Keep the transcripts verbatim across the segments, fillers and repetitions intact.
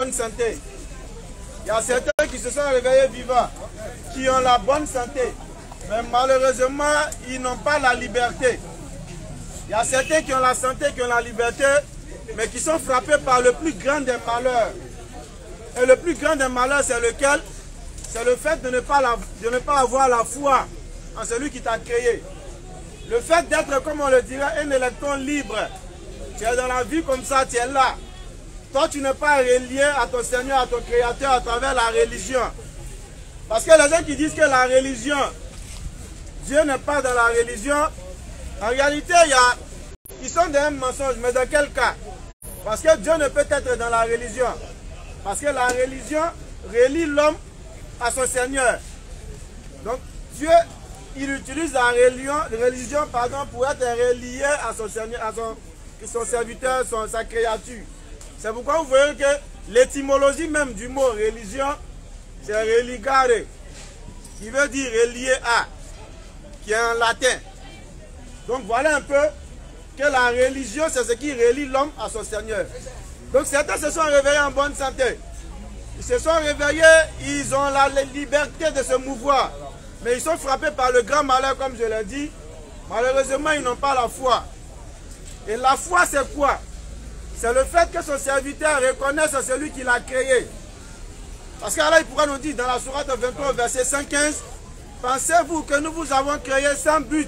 bonne santé. Il y a certains qui se sont réveillés vivants, qui ont la bonne santé, mais malheureusement, ils n'ont pas la liberté. Il y a certains qui ont la santé, qui ont la liberté, mais qui sont frappés par le plus grand des malheurs. Et le plus grand des malheurs, c'est lequel? C'est le fait de ne, pas la, de ne pas avoir la foi en celui qui t'a créé. Le fait d'être, comme on le dirait, un électron libre. Tu es dans la vie comme ça, tu es là. Toi, tu n'es pas relié à ton Seigneur, à ton Créateur à travers la religion. Parce que les gens qui disent que la religion, Dieu n'est pas dans la religion, en réalité, il y a, ils sont dans un mensonge. Mais dans quel cas? Parce que Dieu ne peut être dans la religion. Parce que la religion relie l'homme à son Seigneur. Donc, Dieu, il utilise la religion, religion pardon, pour être relié à son Seigneur, à son, son serviteur, son, sa créature. C'est pourquoi vous voyez que l'étymologie même du mot religion, c'est religare, qui veut dire relié à, qui est en latin. Donc voilà un peu que la religion, c'est ce qui relie l'homme à son Seigneur. Donc certains se sont réveillés en bonne santé. Ils se sont réveillés, ils ont la liberté de se mouvoir. Mais ils sont frappés par le grand malheur, comme je l'ai dit. Malheureusement, ils n'ont pas la foi. Et la foi, c'est quoi? C'est le fait que son serviteur reconnaisse celui qui l'a créé. Parce qu'Allah, il pourra nous dire dans la sourate vingt-trois, verset cent quinze, pensez-vous que nous vous avons créé sans but?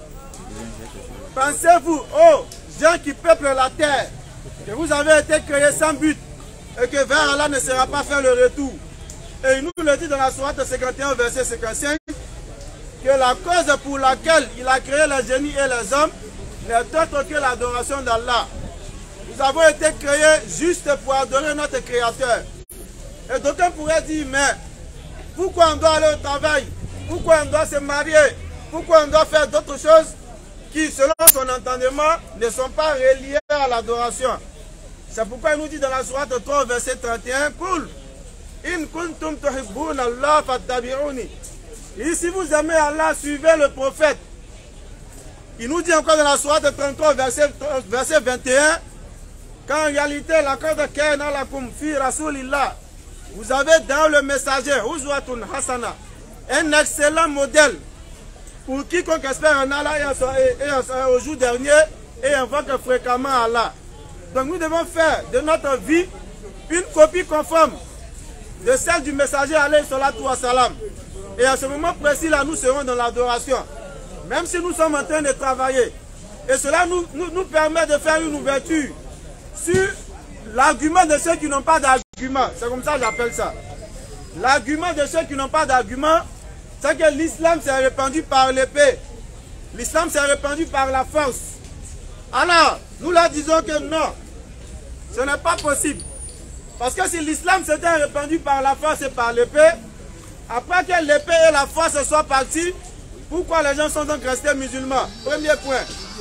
Pensez-vous, oh, gens qui peuplent la terre, que vous avez été créés sans but et que vers Allah ne sera pas fait le retour. Et il nous le dit dans la sourate cinquante et un, verset cinquante-cinq, que la cause pour laquelle il a créé les génies et les hommes n'est autre que l'adoration d'Allah. Nous avons été créés juste pour adorer notre Créateur. Et d'aucuns pourraient dire, mais pourquoi on doit aller au travail? Pourquoi on doit se marier? Pourquoi on doit faire d'autres choses qui, selon son entendement, ne sont pas reliées à l'adoration? C'est pourquoi il nous dit dans la sourate trois, verset trente et un, Kul, in kuntum tuhibbun Allah fattabi'uni. Et si vous aimez Allah, suivez le prophète. Il nous dit encore dans la sourate trente-trois, verset, verset vingt et un, qu'en réalité, la corde kaina lakum fi rasulillah, vous avez dans le messager, Uzwatun Hasana, un excellent modèle pour quiconque espère en Allah et, et, et au jour dernier et invoque fréquemment Allah. Donc nous devons faire de notre vie une copie conforme de celle du messager alayhi salatu wa salam. Et à ce moment précis là, nous serons dans l'adoration. Même si nous sommes en train de travailler. Et cela nous, nous, nous permet de faire une ouverture sur l'argument de ceux qui n'ont pas d'argument. C'est comme ça que j'appelle ça. L'argument de ceux qui n'ont pas d'argument, c'est que l'islam s'est répandu par l'épée. L'islam s'est répandu par la force. Alors, nous leur disons que non, ce n'est pas possible. Parce que si l'islam s'était répandu par la force et par l'épée, après que l'épée et la force soient partis, pourquoi les gens sont donc restés musulmans? Premier point.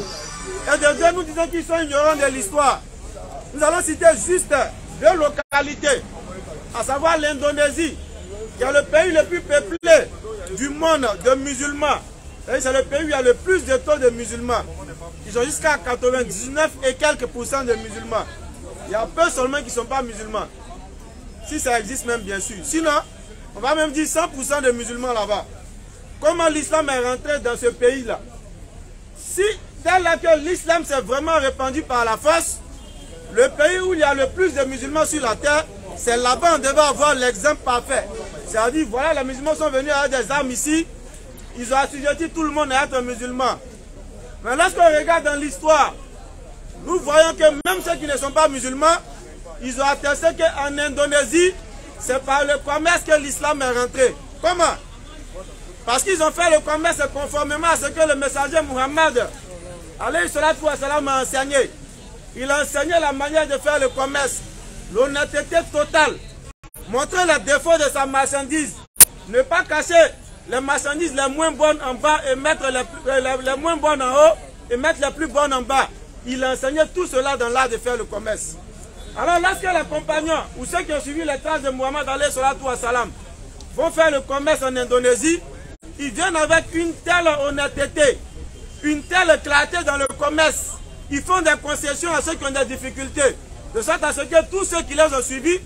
Et de deux, nous disons qu'ils sont ignorants de l'histoire. Nous allons citer juste deux localités, à savoir l'Indonésie, qui est le pays le plus peuplé du monde de musulmans. C'est le pays où il y a le plus de taux de musulmans. Ils ont jusqu'à quatre-vingt-dix-neuf et quelques pourcents de musulmans. Il y a peu seulement qui ne sont pas musulmans. Si ça existe même, bien sûr. Sinon, on va même dire cent pour cent de musulmans là-bas. Comment l'islam est rentré dans ce pays-là? Si, tel que l'islam s'est vraiment répandu par la force, le pays où il y a le plus de musulmans sur la terre, c'est là-bas on devait avoir l'exemple parfait. C'est-à-dire, voilà, les musulmans sont venus avec des armes ici, ils ont assujetti tout le monde à être musulman. Mais lorsqu'on regarde dans l'histoire, nous voyons que même ceux qui ne sont pas musulmans, ils ont attesté qu'en Indonésie, c'est par le commerce que l'islam est rentré. Comment? Parce qu'ils ont fait le commerce conformément à ce que le messager Muhammad alayhi salatu wa salam a enseigné. Il a enseigné la manière de faire le commerce, l'honnêteté totale, montrer les défauts de sa marchandise, ne pas cacher les marchandises les moins bonnes en bas et mettre les, les, les moins bonnes en haut et mettre les plus bonnes en bas. Il a enseigné tout cela dans l'art de faire le commerce. Alors lorsque les compagnons ou ceux qui ont suivi les traces de Muhammad alayhi salatu wa salam vont faire le commerce en Indonésie, ils viennent avec une telle honnêteté, une telle clarté dans le commerce. Ils font des concessions à ceux qui ont des difficultés, de sorte à ce que tous ceux qui les ont suivis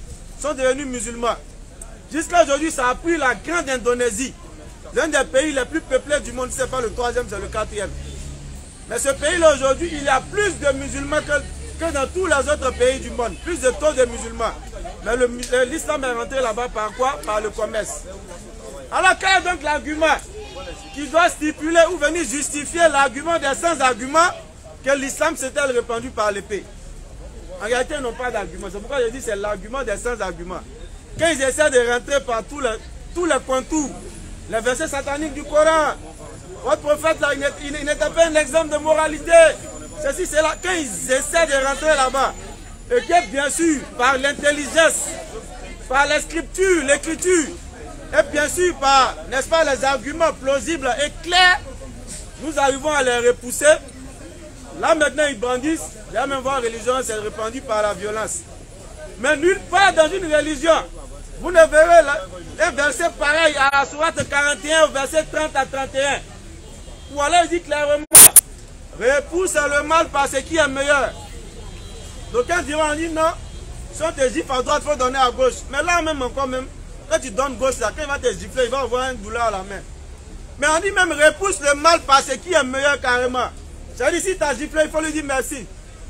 sont devenus musulmans. Jusqu'à aujourd'hui, ça a pris la grande Indonésie, l'un des pays les plus peuplés du monde, c'est pas le troisième, c'est le quatrième. Mais ce pays-là, aujourd'hui, il y a plus de musulmans que, que dans tous les autres pays du monde, plus de taux de musulmans. Mais l'islam est rentré là-bas par quoi? Par le commerce. Alors, quel est donc l'argument qui doit stipuler ou venir justifier l'argument des sans-arguments que l'islam s'était répandu par l'épée? En réalité, ils n'ont pas d'argument. C'est pourquoi je dis que c'est l'argument des sans-arguments. Quand ils essaient de rentrer par tous les, tous les contours, les versets sataniques du Coran, votre prophète, là, il n'était pas un exemple de moralité. Ceci, c'est là. Quand ils essaient de rentrer là-bas, et que bien sûr, par l'intelligence, par les scriptures, l'écriture, et bien sûr par, n'est-ce pas, les arguments plausibles et clairs, nous arrivons à les repousser. Là maintenant ils bandissent, la même voie religion s'est répandue par la violence. Mais nulle part dans une religion, vous ne verrez là, un verset pareil à la sourate quarante et un, au verset trente à trente et un. Ou alors il dit clairement, repousse le mal par ce qui est meilleur. Donc quand diront, on dit non, si on te gifle à droite, il faut donner à gauche. Mais là même encore même, quand tu donnes gauche, là, quand il va te gifler, il va avoir une douleur à la main. Mais on dit même repousse le mal par ce qui est meilleur carrément. C'est-à-dire si tu as giflé, il faut lui dire merci.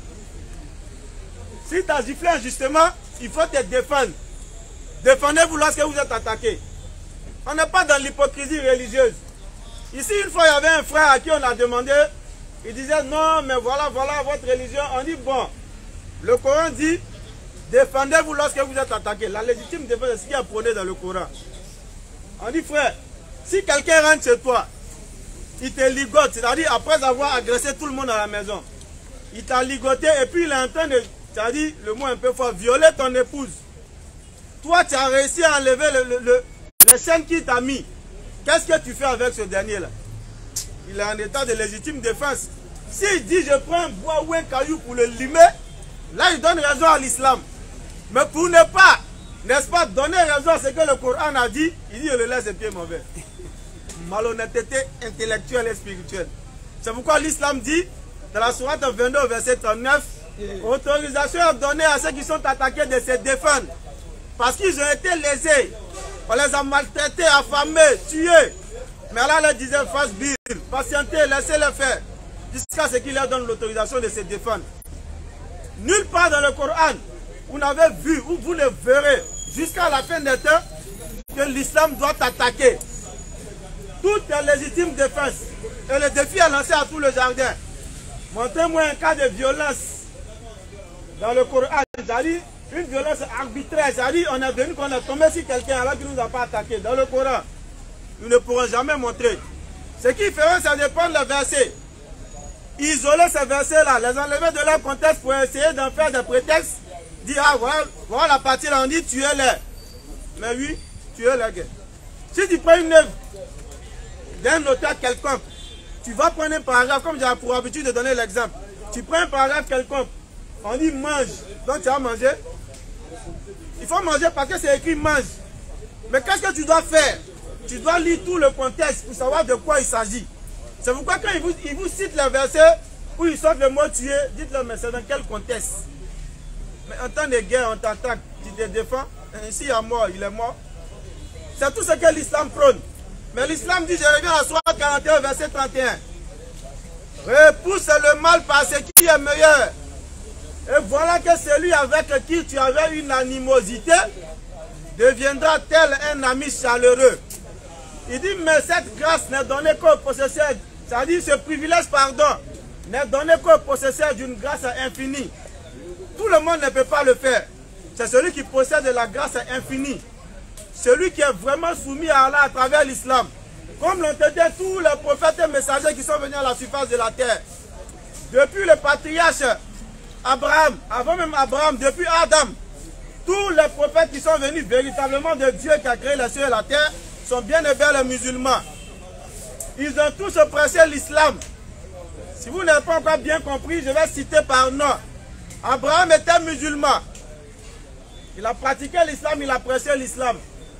Si tu as giflé injustement, il faut te défendre. Défendez-vous lorsque vous êtes attaqué. On n'est pas dans l'hypocrisie religieuse. Ici, une fois, il y avait un frère à qui on a demandé, il disait non, mais voilà, voilà votre religion. On dit bon, le Coran dit, défendez-vous lorsque vous êtes attaqué. La légitime défense, c'est ce qui est prôné dans le Coran. On dit frère, si quelqu'un rentre chez toi, il te ligote, c'est-à-dire après avoir agressé tout le monde à la maison, il t'a ligoté et puis il est en train de, c'est-à-dire le mot un peu fort, violer ton épouse. Toi, tu as réussi à enlever le, le, le, les chaînes qu'il t'a mis. Qu'est-ce que tu fais avec ce dernier-là? Il est en état de légitime défense. S'il dit je prends un bois ou un caillou pour le limer, là il donne raison à l'islam. Mais pour ne pas, n'est-ce pas, donner raison à ce que le Coran a dit, il dit je le laisse les pieds mauvais. Malhonnêteté intellectuelle et spirituelle. C'est pourquoi l'islam dit, dans la sourate vingt-deux, verset trente-neuf, autorisation est donnée à ceux qui sont attaqués de se défendre. Parce qu'ils ont été lésés. On les a maltraités, affamés, tués. Mais Allah leur disait, fasse bir, patientez, laissez-les faire. Jusqu'à ce qu'il leur donne l'autorisation de se défendre. Nulle part dans le Coran, vous n'avez vu, ou vous le verrez, jusqu'à la fin des temps, que l'islam doit attaquer. Toute légitime défense. Et le défi est lancé à tout le jardin. Montrez-moi un cas de violence dans le Coran. C'est-à-dire une violence arbitraire. C'est-à-dire on est venu qu'on a tombé sur quelqu'un alors qu'il ne nous a pas attaqué. Dans le Coran, nous ne pourrons jamais montrer. Ce qui ferait, c'est de prendre les versets, isoler ces versets-là, les enlever de leur contexte pour essayer d'en faire des prétextes. Dire, ah voilà, voilà la partie là, on dit tuez-les. Mais oui, tuez-les. Si tu prends une œuvre d'un auteur quelconque, tu vas prendre un paragraphe, comme j'ai pour habitude de donner l'exemple. Tu prends un paragraphe quelconque, on dit mange, donc tu vas manger. Il faut manger parce que c'est écrit mange. Mais qu'est-ce que tu dois faire? Tu dois lire tout le contexte pour savoir de quoi il s'agit. C'est pourquoi quand il vous, il vous cite les versets où il sort le mot tuer, dites-le, mais c'est dans quel contexte? Mais en temps de guerre, on t'attaque, tu te défends, ainsi il est mort, il est mort. C'est tout ce que l'islam prône. Mais l'islam dit, je reviens à sourate quarante et un, verset trente et un. Repousse le mal par ce qui est meilleur. Et voilà que celui avec qui tu avais une animosité deviendra tel un ami chaleureux. Il dit, mais cette grâce n'est donnée qu'au possesseur, c'est-à-dire ce privilège, pardon, n'est donné qu'au possesseur d'une grâce infinie. Tout le monde ne peut pas le faire. C'est celui qui possède la grâce infinie. Celui qui est vraiment soumis à Allah à travers l'islam. Comme l'ont été tous les prophètes et messagers qui sont venus à la surface de la terre. Depuis le patriarche Abraham, avant même Abraham, depuis Adam, tous les prophètes qui sont venus véritablement de Dieu qui a créé les cieux et la terre sont bien et bien les musulmans. Ils ont tous pressé l'islam. Si vous n'avez pas encore bien compris, je vais citer par nom. Abraham était musulman. Il a pratiqué l'islam, il a pressé l'islam.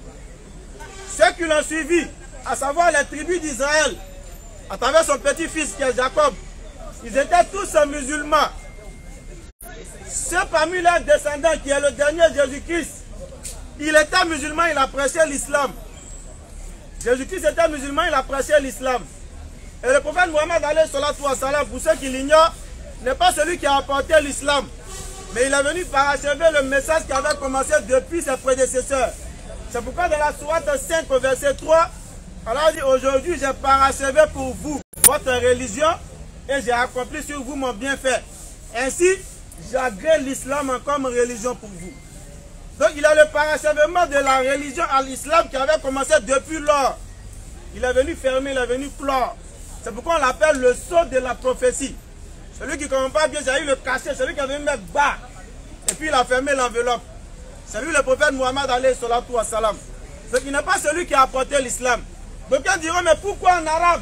Ceux qui l'ont suivi, à savoir les tribus d'Israël, à travers son petit-fils qui est Jacob, ils étaient tous musulmans. Ceux parmi leurs descendants, qui est le dernier Jésus-Christ, Il était musulman, il appréciait l'islam. Jésus-Christ était musulman, il appréciait l'islam. Et le prophète Mohammed, alayhi salatu wa salam, pour ceux qui l'ignorent, n'est pas celui qui a apporté l'islam. Mais il est venu parachever le message qui avait commencé depuis ses prédécesseurs. C'est pourquoi dans la sourate cinq au verset trois, Allah dit: aujourd'hui j'ai parachevé pour vous votre religion et j'ai accompli sur vous mon bienfait. Ainsi, j'agrée l'islam comme religion pour vous. Donc il a le parachèvement de la religion à l'islam qui avait commencé depuis lors. Il est venu fermer, il est venu clore. C'est pourquoi on l'appelle le sceau de la prophétie. Celui qui ne comprend pas bien, j'ai eu le cachet, celui qui avait mis bas. Et puis il a fermé l'enveloppe. C'est lui le prophète Mohammed alayhi salatu wa salam. Donc il n'est pas celui qui a apporté l'islam. Donc ils diront, mais pourquoi en arabe?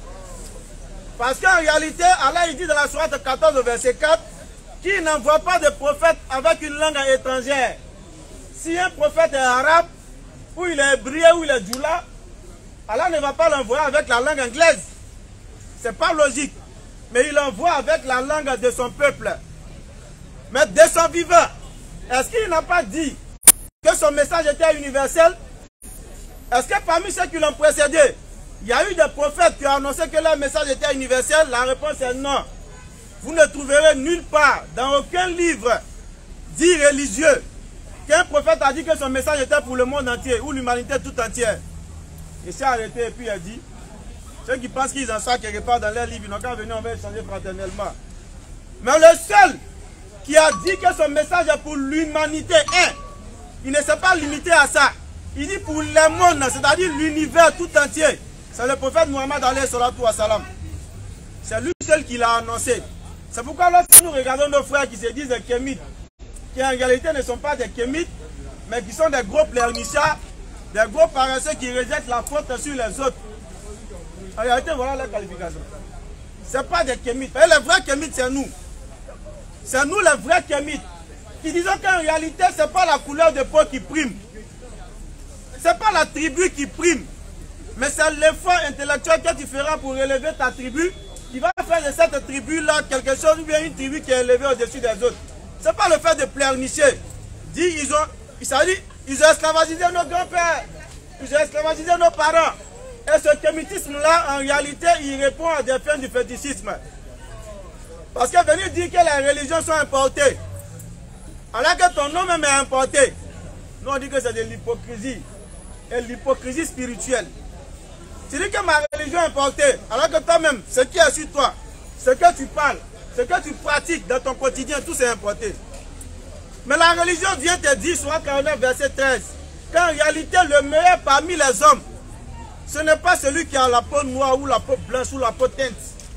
Parce qu'en réalité, Allah il dit dans la sourate quatorze au verset quatre, qu'il n'envoie pas de prophète avec une langue étrangère. Si un prophète est arabe, ou il est hébreu, ou il est djoula, Allah ne va pas l'envoyer avec la langue anglaise. C'est pas logique. Mais il l'envoie avec la langue de son peuple. Mais de son vivant, est-ce qu'il n'a pas dit que son message était universel? Est-ce que parmi ceux qui l'ont précédé, il y a eu des prophètes qui ont annoncé que leur message était universel? La réponse est non. Vous ne trouverez nulle part, dans aucun livre dit religieux, qu'un prophète a dit que son message était pour le monde entier, ou l'humanité tout entière. Il s'est arrêté et puis il a dit, ceux qui pensent qu'ils en savent quelque part dans leur livre, ils n'ont qu'à venir, on va échanger fraternellement. Mais le seul qui a dit que son message est pour l'humanité, un, il ne s'est pas limité à ça. Il dit pour le monde, c'est-à-dire l'univers tout entier. C'est le prophète Mohammed alayhi salatu wa salam. C'est lui seul qui l'a annoncé. C'est pourquoi lorsque nous regardons nos frères qui se disent des kémites, qui en réalité ne sont pas des kémites, mais qui sont des gros pleurnichards, des gros paresseux qui rejettent la faute sur les autres. En réalité, voilà la qualification. Ce n'est pas des kémites. Et les vrais kémites, c'est nous. C'est nous les vrais kémites. Qui disons qu'en réalité, ce n'est pas la couleur de peau qui prime. Ce n'est pas la tribu qui prime. Mais c'est l'effort intellectuel que tu feras pour relever ta tribu, qui va faire de cette tribu-là quelque chose, ou bien une tribu qui est élevée au-dessus des autres. Ce n'est pas le fait de pleurnicher. Dit, ils ont, ils ont, ils ont esclavagisé nos grands-pères, ils ont esclavagisé nos parents. Et ce kémitisme-là, en réalité, il répond à des fins du fétichisme. Parce que venir dire que les religions sont importées, alors que ton nom même est importé, nous on dit que c'est de l'hypocrisie, et l'hypocrisie spirituelle. Tu dis que ma religion est importée, alors que toi-même, ce qui est sur toi, ce que tu parles, ce que tu pratiques dans ton quotidien, tout c'est importé. Mais la religion vient te dire, sur quarante-neuf, verset treize, qu'en réalité, le meilleur parmi les hommes, ce n'est pas celui qui a la peau noire ou la peau blanche ou la peau teinte.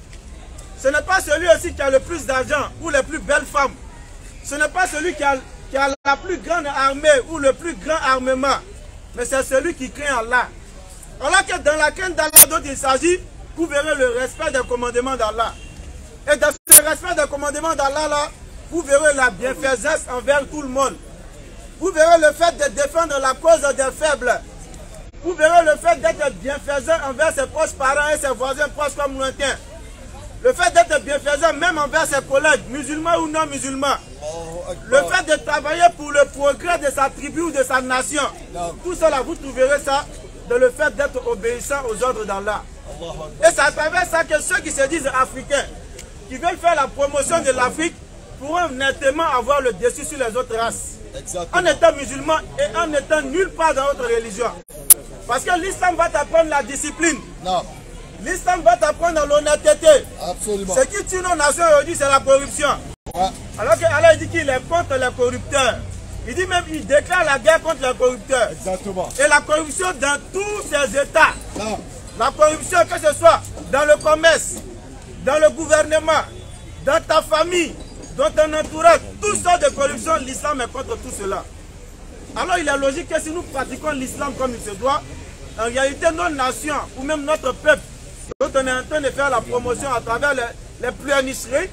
Ce n'est pas celui aussi qui a le plus d'argent ou les plus belles femmes. Ce n'est pas celui qui a, qui a la plus grande armée ou le plus grand armement. Mais c'est celui qui craint Allah. Alors que dans la crainte d'Allah dont il s'agit, vous verrez le respect des commandements d'Allah. Et dans ce respect des commandements d'Allah, là, vous verrez la bienfaisance envers tout le monde. Vous verrez le fait de défendre la cause des faibles. Vous verrez le fait d'être bienfaisant envers ses proches parents et ses voisins proches comme lointains. Le fait d'être bienfaisant même envers ses collègues, musulmans ou non musulmans. Le fait de travailler pour le progrès de sa tribu ou de sa nation. Tout cela, vous trouverez ça dans le fait d'être obéissant aux ordres d'Allah. Et c'est à travers ça que ceux qui se disent africains, qui veulent faire la promotion de l'Afrique, pourront nettement avoir le dessus sur les autres races. Exactement. En étant musulman et en étant nulle part dans notre religion. Parce que l'islam va t'apprendre la discipline. Non. L'islam va t'apprendre l'honnêteté. Absolument. Ce qui tue nos nations aujourd'hui, c'est la corruption. Ouais. Alors qu'Allah dit qu'il est contre les corrupteurs. Il dit même qu'il déclare la guerre contre les corrupteurs. Exactement. Et la corruption dans tous ces états. Non. La corruption, que ce soit dans le commerce, dans le gouvernement, dans ta famille, dans ton entourage, toutes sortes de corruption, l'islam est contre tout cela. Alors il est logique que si nous pratiquons l'islam comme il se doit, en réalité nos nations, ou même notre peuple, dont on est en train de faire la promotion à travers les, les pleurnicheries,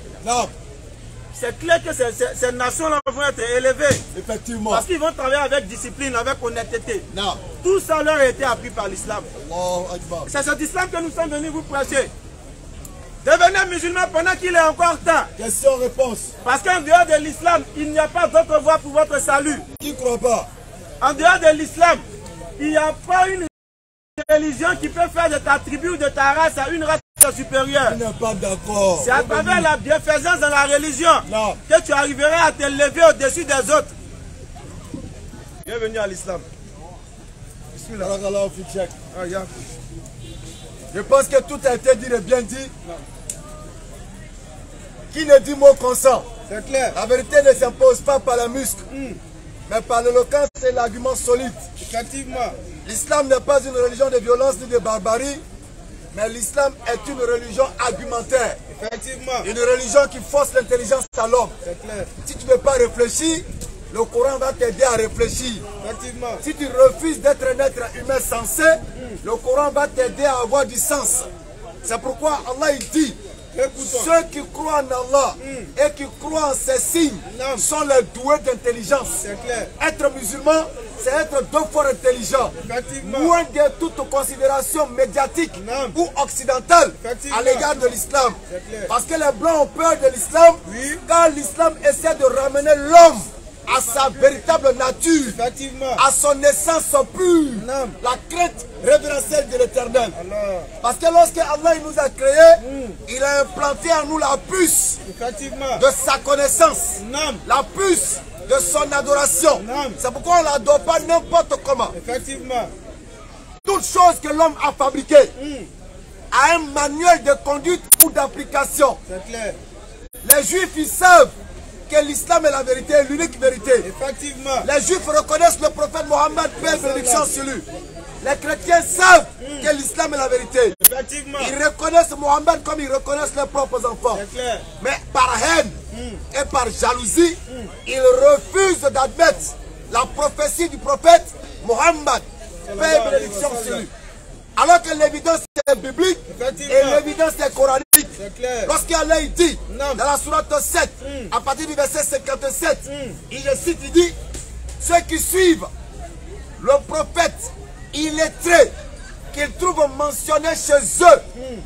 c'est clair que ces, ces, ces nations-là vont être élevées. Effectivement. Parce qu'ils vont travailler avec discipline, avec honnêteté. Non. Tout ça leur a été appris par l'islam. C'est cet islam que nous sommes venus vous prêcher. Devenez musulman pendant qu'il est encore temps. Question-réponse. Parce qu'en dehors de l'islam, il n'y a pas d'autre voie pour votre salut. Qui ne croit pas? En dehors de l'islam, il n'y a pas une religion qui peut faire de ta tribu ou de ta race à une race supérieure. Je n'ai pas d'accord. C'est à travers la bienfaisance dans la religion non. que tu arriveras à t'élever au-dessus des autres. Bienvenue à l'islam. Je pense que tout a été dit et bien dit. Non. Qui ne dit mot consent. C'est clair. La vérité ne s'impose pas par la muscle, mm. mais par l'éloquence et l'argument solide. Effectivement. L'islam n'est pas une religion de violence ni de barbarie, mais l'islam est une religion argumentaire. Effectivement. Une religion qui force l'intelligence à l'homme. C'est clair. Si tu ne veux pas réfléchir, le Coran va t'aider à réfléchir. Effectivement. Si tu refuses d'être un être humain sensé, mm. le Coran va t'aider à avoir du sens. C'est pourquoi Allah il dit, écoutons. Ceux qui croient en Allah mm. et qui croient en ses signes non. sont les doués d'intelligence. C'est clair. Être musulman, c'est être deux fois intelligent. Loin de toute considération médiatique non. ou occidentale à l'égard de l'islam. Parce que les blancs ont peur de l'islam, oui. car l'islam essaie de ramener l'homme à sa véritable nature, à son essence pure, non. la crainte révérentielle de l'éternel. Parce que lorsque Allah il nous a créés, mm. il a implanté en nous la puce de sa connaissance, non. la puce de son adoration. C'est pourquoi on ne l'adore pas n'importe comment. Effectivement. Toute chose que l'homme a fabriquée mm. a un manuel de conduite ou d'application. Les Juifs, ils savent que l'islam est la vérité, l'unique vérité. Effectivement. Les Juifs reconnaissent le prophète Mohammed, paix et bénédiction sur lui. Les chrétiens savent mm. que l'islam est la vérité. Effectivement. Ils reconnaissent Mohammed comme ils reconnaissent leurs propres enfants. Clair. Mais par haine mm. et par jalousie, mm. ils refusent d'admettre la prophétie du prophète Mohammed, paix et bénédiction sur lui. Alors que l'évidence est biblique et l'évidence est coranique. Lorsqu'Allah dit non. dans la sourate sept, mm. à partir du verset cinquante-sept, mm. il cite, il dit, ceux qui suivent le prophète illettré qu'ils trouvent mentionné chez eux mm.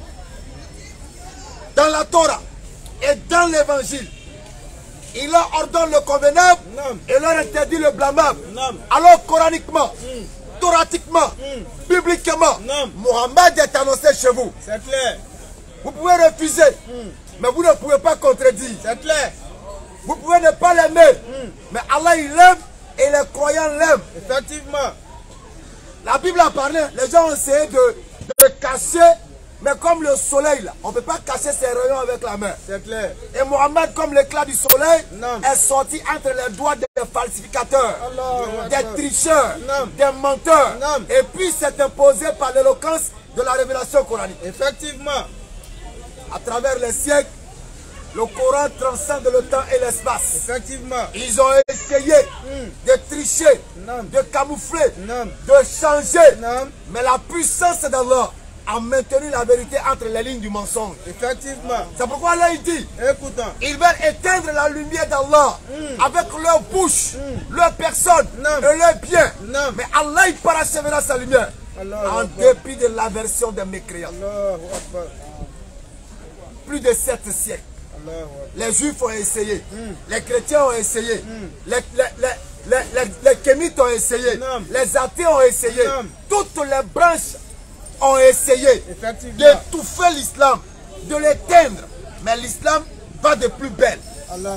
dans la Torah et dans l'évangile, il leur ordonne le convenable non. et leur interdit le blâmable. Non. Alors coraniquement, mm. Toratiquement, mm. bibliquement, non. Mohammed est annoncé chez vous. C'est clair. Vous pouvez refuser, mm. mais vous ne pouvez pas contredire. C'est clair. Vous pouvez ne pas l'aimer, mm. mais Allah il l'aime et les croyants l'aiment. Effectivement. La Bible a parlé, les gens ont essayé de, de cacher, mais comme le soleil, là, on ne peut pas cacher ses rayons avec la main. C'est clair. Et Mohammed, comme l'éclat du soleil, non. est sorti entre les doigts des falsificateurs, Allah, des Allah. tricheurs, non. des menteurs, non. et puis s'est imposé par l'éloquence de la révélation coranique. Effectivement. À travers les siècles, le Coran transcende le temps et l'espace. Effectivement. Ils ont essayé mm. de tricher, non. de camoufler, non. de changer, non. mais la puissance d'Allah a maintenu la vérité entre les lignes du mensonge. Effectivement. C'est pourquoi Allah il dit, écoutons, ils veulent éteindre la lumière d'Allah mm. avec leur bouche, mm. leur personne non. et leur bien. Non. Mais Allah il parachèvera sa lumière Allah en Allah. dépit de l'aversion des mécréants. Allah. Plus de sept siècles. Allah. Les Juifs ont essayé, mm. les chrétiens ont essayé, mm. les, les, les, les, les, les kémites ont essayé, non. les athées ont essayé, non. toutes les branches ont essayé d'étouffer l'islam, de l'éteindre. Mais l'islam va de plus belle. Allah.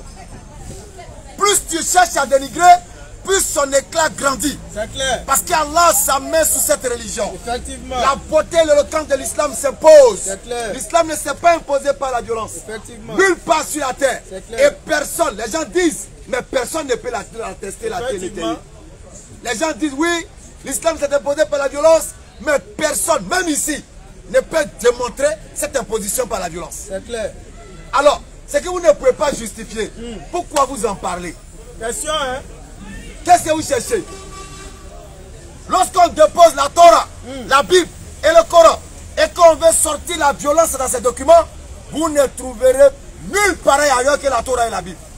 Plus tu cherches à dénigrer, plus son éclat grandit. C'est clair. Parce qu'Allah sa main sur cette religion. Effectivement. La beauté et l'éloquence de l'islam s'impose. L'islam ne s'est pas imposé par la violence. Effectivement. Nulle part sur la terre. Et personne, les gens disent, mais personne ne peut l'attester, la télé. Les gens disent, oui, l'islam s'est imposé par la violence, mais personne, même ici, ne peut démontrer cette imposition par la violence. C'est clair. Alors, c'est que vous ne pouvez pas justifier. Mm. Pourquoi vous en parlez? Question, hein? Qu'est-ce que vous cherchez? Lorsqu'on dépose la Torah, mm. la Bible et le Coran, et qu'on veut sortir la violence dans ces documents, vous ne trouverez nulle pareil ailleurs que la Torah et la Bible.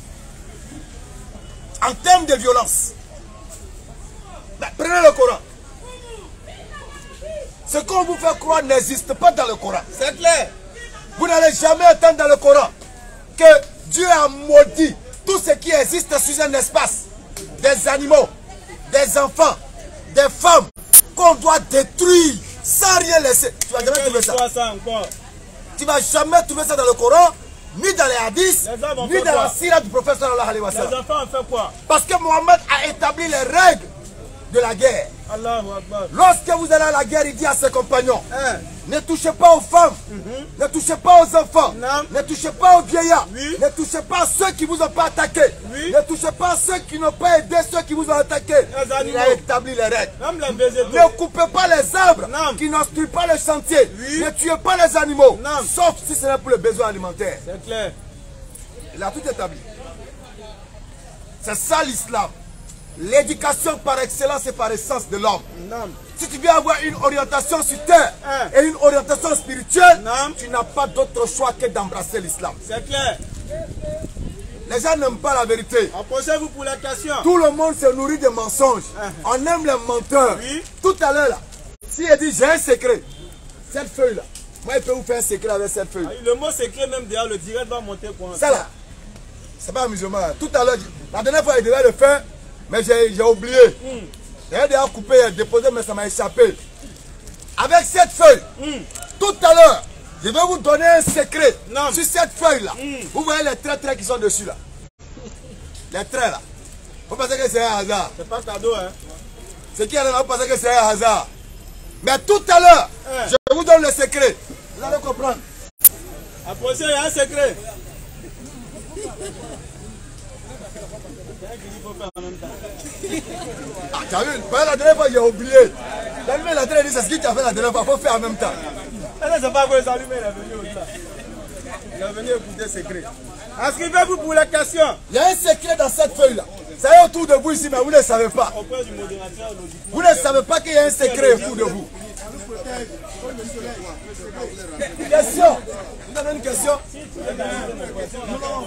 En termes de violence, ben, prenez le Coran. Ce qu'on vous fait croire n'existe pas dans le Coran. C'est clair. Vous n'allez jamais entendre dans le Coran que Dieu a maudit tout ce qui existe sur un espace. Des animaux, des enfants, des femmes qu'on doit détruire sans rien laisser. Tu vas jamais trouver ça. Tu vas jamais trouver ça dans le Coran, ni dans les hadiths, ni dans la sira du prophète sallallahu alayhi wa sallam. Les enfants ont fait quoi? Parce que Mohammed a établi les règles de la guerre. Allahu Akbar. Lorsque vous allez à la guerre, il dit à ses compagnons, hein? Ne touchez pas aux femmes, mm-hmm. ne touchez pas aux enfants, non. Ne touchez pas aux vieillards, oui. Ne touchez pas à ceux qui vous ont pas attaqué, oui. Ne touchez pas à ceux qui n'ont pas aidé ceux qui vous ont attaqué. Il a établi les règles. Ne coupez pas les arbres non. qui n'obstruent pas le chantier. Oui. Ne tuez pas les animaux, non. sauf si ce n'est pour les besoins alimentaires. C'est clair. Il a tout établi. C'est ça l'islam. L'éducation par excellence et par essence de l'homme. Si tu veux avoir une orientation sur terre hein. et une orientation spirituelle, non. tu n'as pas d'autre choix que d'embrasser l'islam. C'est clair. Les gens n'aiment pas la vérité. Approchez-vous pour la question. Tout le monde se nourrit de mensonges. Hein. On aime les menteurs. Oui. Tout à l'heure, si il dit j'ai un secret, cette feuille-là, moi il peut vous faire un secret avec cette feuille. Ah, le mot secret même derrière le direct va monter quoi. Ça là, c'est pas un musulman. Tout à l'heure, la dernière fois il devait le faire. Mais j'ai oublié. Mm. J'ai déjà coupé, déposé, mais ça m'a échappé. Avec cette feuille, mm. tout à l'heure, je vais vous donner un secret. Non. Sur cette feuille-là, mm. vous voyez les traits, traits qui sont dessus là. Les traits là. Vous pensez que c'est un hasard? C'est pas cadeau, hein? Ce qui est là, vous pensez que c'est un hasard. Mais tout à l'heure, eh. je vous donne le secret. Vous allez comprendre. Approchez, il y a un secret. Ah, tu as vu, la dernière fois, j'ai oublié. La dernière fois, c'est ce que tu as fait la dernière fois, il faut faire en même temps. Elle ne sait pas quoi s'allumer, il est venu au-delà. Il est venu écouter le secret. Inscrivez-vous pour la question. Il y a un secret dans cette feuille-là. Ça est autour de vous ici, mais vous ne le savez pas. Vous ne savez pas qu'il y a un secret autour de vous. Question. Vous avez une question? Non, non,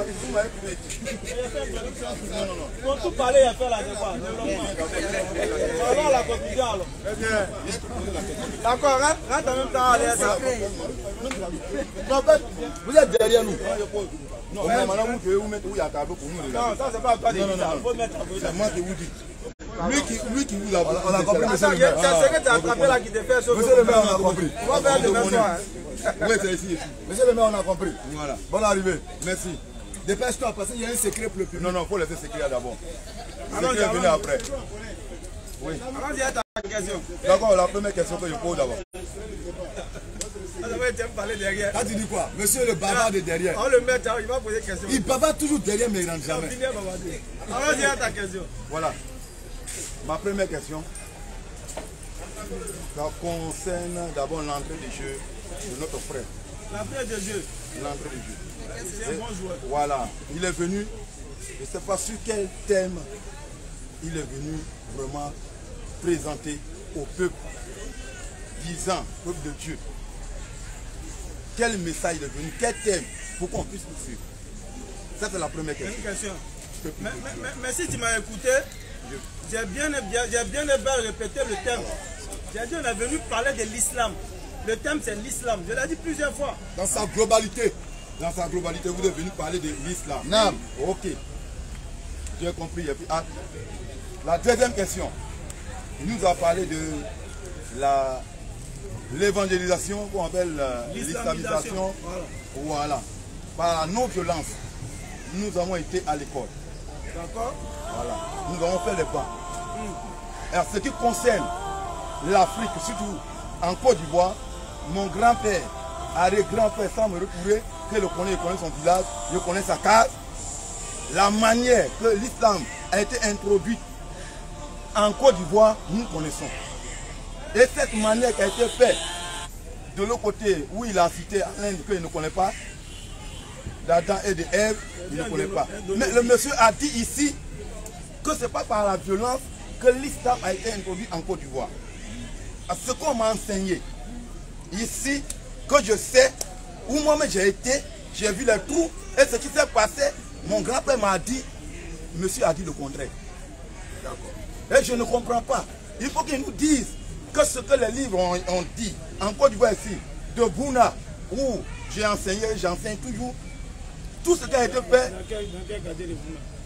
non. Pour tout parler, il y a fait la débat. Alors la conclusion alors. D'accord, rentre en même temps à l'aise. En fait, vous êtes derrière nous. Non, mais maintenant vous pouvez vous mettre où il y a tableau pour nous. Non, ça c'est pas toi de dire ça. Il faut mettre c'est moi qui vous dis. Lui qui, lui qui vous l'a on a compris, monsieur le maire. C'est ce que tu as attrapé là qui te fait sauter. Monsieur le maire, on a compris. On va faire de même soin. Oui, c'est ici, ici. Monsieur le maire, on a compris. Voilà. Bonne arrivée. Merci. Dépêche-toi parce qu'il y a un secret pour le public. Non, non, il faut laisser le secret d'abord. Le secret venir après. Oui. Allons-y à ta question. D'accord, la première question que je pose d'abord. Quand tu dis quoi? Monsieur le bavard de derrière. On le met, il va poser question. Il bavarde toujours derrière, mais il rentre jamais. Allons-y à ta question. Voilà. Ma première question, ça concerne d'abord l'entrée de jeu de notre frère. L'entrée de jeu. L'entrée de jeu. C'est un bon joueur. Voilà. Il est venu, je ne sais pas sur quel thème, il est venu vraiment présenter au peuple, disant, peuple de Dieu, quel message il est venu, quel thème, pour qu'on puisse le suivre. Ça, c'est la première question. Une question. Mais, mais, mais, mais si tu m'as écouté, j'ai bien, bien, bien, bien répété le thème. J'ai dit, on est venu parler de l'islam. Le thème, c'est l'islam. Je l'ai dit plusieurs fois. Dans sa globalité. Dans sa globalité, vous êtes venu parler de l'islam. Non. Ok. J'ai compris. Et puis, ah, la deuxième question. Il nous a parlé de la l'évangélisation, qu'on appelle l'islamisation. Voilà. Voilà. Par la non-violence, nous avons été à l'école. D'accord. Voilà. Nous avons fait les bancs. Mm. Alors, ce qui concerne l'Afrique, surtout en Côte d'Ivoire, mon grand-père, arrière-grand-père, sans me retrouver, que je connais, je connais son village, je connais sa case, la manière que l'islam a été introduit en Côte d'Ivoire, nous connaissons. Et cette manière qui a été faite de l'autre côté, où il a cité l'Inde qu'il ne connaît pas, d'Adam et d'Ève, il ne connaît pas. Mais le monsieur a dit ici que ce n'est pas par la violence que l'islam a été introduit en Côte d'Ivoire. Ce qu'on m'a enseigné ici, que je sais, où moi-même j'ai été, j'ai vu les trous, et ce qui s'est passé, mon grand-père m'a dit, monsieur a dit le contraire. Et je ne comprends pas. Il faut qu'il nous dise que ce que les livres ont, ont dit, en Côte d'Ivoire ici, de Bouna, où j'ai enseigné, j'enseigne toujours, tout ce qui a été fait.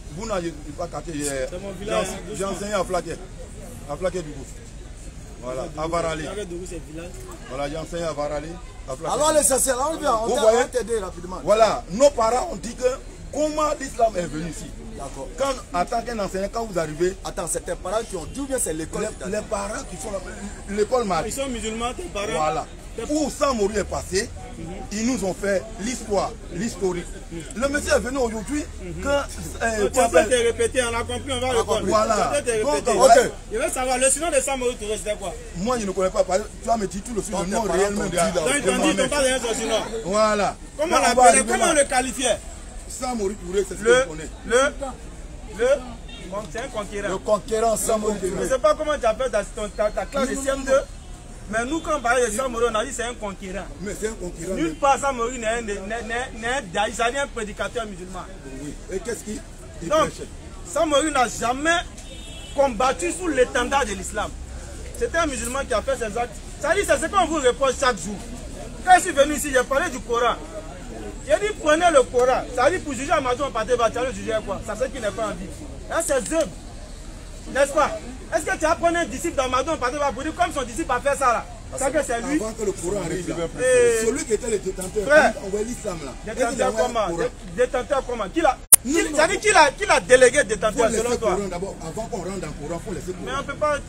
Vous n'avez pas capté. J'ai enseigné à Flaquet. À Flaquet du coup. Voilà, à Varali. Voilà, j'ai enseigné à Varali. Alors l'essentiel, on vient, on va t'aider rapidement. Voilà, nos parents ont dit que comment l'islam est venu ici. D'accord. Quand, en tant qu'un enseignant, quand vous arrivez... Attends, c'est tes parents qui ont dit ou bien c'est l'école? Les, les parents qui font l'école Marie. Ils sont musulmans, tes parents. Voilà. Où Samori est passé, mm -hmm. ils nous ont fait l'histoire, l'historique. Mm -hmm. Le monsieur est venu aujourd'hui, mm -hmm. quand... Euh, tu peux te répéter, on a compris, on va répondre. Voilà. Tu peux te répéter. Donc, okay. Je veux savoir, le surnom de Samori Touré, c'était quoi? Moi, je ne connais pas. Tu vas me dire tout le surnom, non réellement. Donc, ils t'ont dit, ils t'ont pas donné son surnom. Voilà. Comment on l'appelait? Comment on le qualifiait? Samori Touré, c'est ce le, que je connais. Le... Le... C'est un conquérant. Le conquérant Samori Touré. Je ne sais pas comment tu appelles ta, ta, ta classe de C M deux. Mais nous, quand on parlait de Samori, on a dit c'est un conquérant. Mais c'est un conquérant. Nulle part, Samori n'est un daïs, c'est un prédicateur musulman. Oui. Et qu'est-ce qu'il Donc, Samori n'a jamais combattu sous l'étendard de l'islam. C'était un musulman qui a fait ses actes. Ça dit, c'est ce qu'on vous reproche chaque jour. Quand je suis venu ici, j'ai parlé du Coran. J'ai dit, prenez le Coran. Ça dit, pour juger Amadou Pateba, tu as le juger quoi? Ça c'est qui n'est pas en vie. Hein, c'est œuvres. N'est-ce pas? Est-ce que tu as pris un disciple d'Amadou Pateba pour dire comme son disciple a fait ça là? C'est que c'est lui. Avant que le Coran arrive, là, et... celui qui était le détenteur, on voit l'islam là. Détenteur comment? Détenteur comment? Qui l'a? Ça dit qu'il a, qui l'a délégué détenteur selon toi? D'abord, avant qu'on rentre dans le Coran, il faut laisser le Coran. Mais on ne peut pas...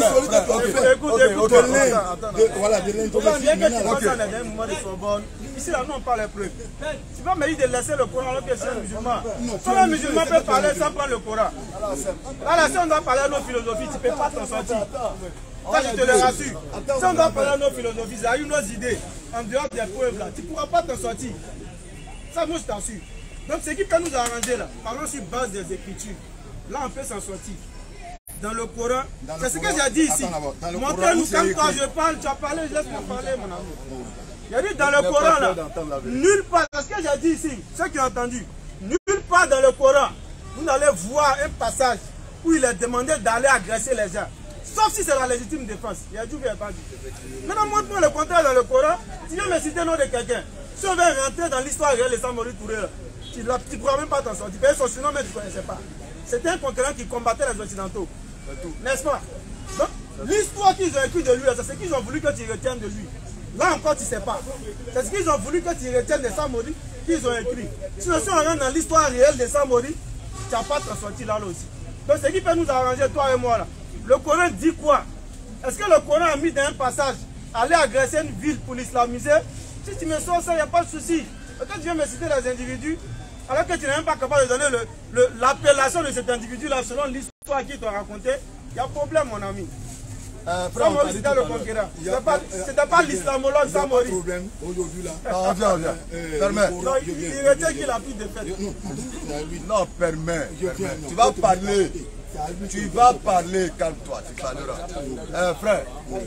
Écoute, écoute, écoute. Voilà, de l'introduction. Bien que tu penses à un moment de Sorbonne, ici là, nous on parle plus. Tu vas me dire de laisser le Coran alors que c'est un musulman. Comment un musulman peut parler sans prendre le Coran? Là, si on doit parler à nos philosophies, tu ne peux pas t'en sortir. Ça, je te le rassure. Si on doit parler à nos philosophies, à nos idées, en dehors des preuves là, tu ne pourras pas t'en sortir. Ça, moi, je t'assure. Donc, ce qui peut nous arranger là, parlons sur base des Écritures. Là, on peut s'en sortir. Dans le Coran, c'est ce que j'ai dit ici. Montrez-nous quand toi je parle, tu as parlé, laisse-moi parler, mon amour. J'ai dit dans le Coran là, nulle part, c'est ce que j'ai dit ici, ceux qui ont entendu, nulle part dans le Coran, vous allez voir un passage où il est demandé d'aller agresser les gens. Sauf si c'est la légitime défense. Il y a du bien pas dit. Maintenant, montre-moi le contraire dans le Coran. Tu viens me citer le nom de quelqu'un. Si on veut rentrer dans l'histoire réelle de Samori Touré, tu ne pourras même pas t'en sortir. Tu peux son surnom, mais tu ne connaissais pas. C'était un conquérant qui combattait les Occidentaux. N'est-ce pas? Donc, l'histoire qu'ils ont écrite de lui, c'est ce qu'ils ont voulu que tu retiennes de lui. Là encore, tu ne sais pas. C'est ce qu'ils ont voulu que tu retiennes de Samori qu'ils ont écrit. Sinon, si on rentre dans l'histoire réelle de Samori, tu n'as pas t'en sortir là, là aussi. Donc, ce qui peut nous arranger, toi et moi, là. Le Coran dit quoi? Est-ce que le Coran a mis dans un passage aller agresser une ville pour l'islamiser? Si tu me sors ça, il n'y a pas de souci. Et quand tu viens me citer les individus, alors que tu n'es même pas capable de donner l'appellation le, le, de cet individu-là selon l'histoire qu'ils t'ont raconté, il y a problème, mon ami. Euh, Samori, c'était le conquérant. C'était pas l'islamologue Samori. Il n'y a pas de problème aujourd'hui là. Ah, viens, viens. Permets. Non, il retient qu'il a plus de fait. Non, permets. Tu vas parler. Tu vas parler, calme-toi, tu parleras. Euh, frère,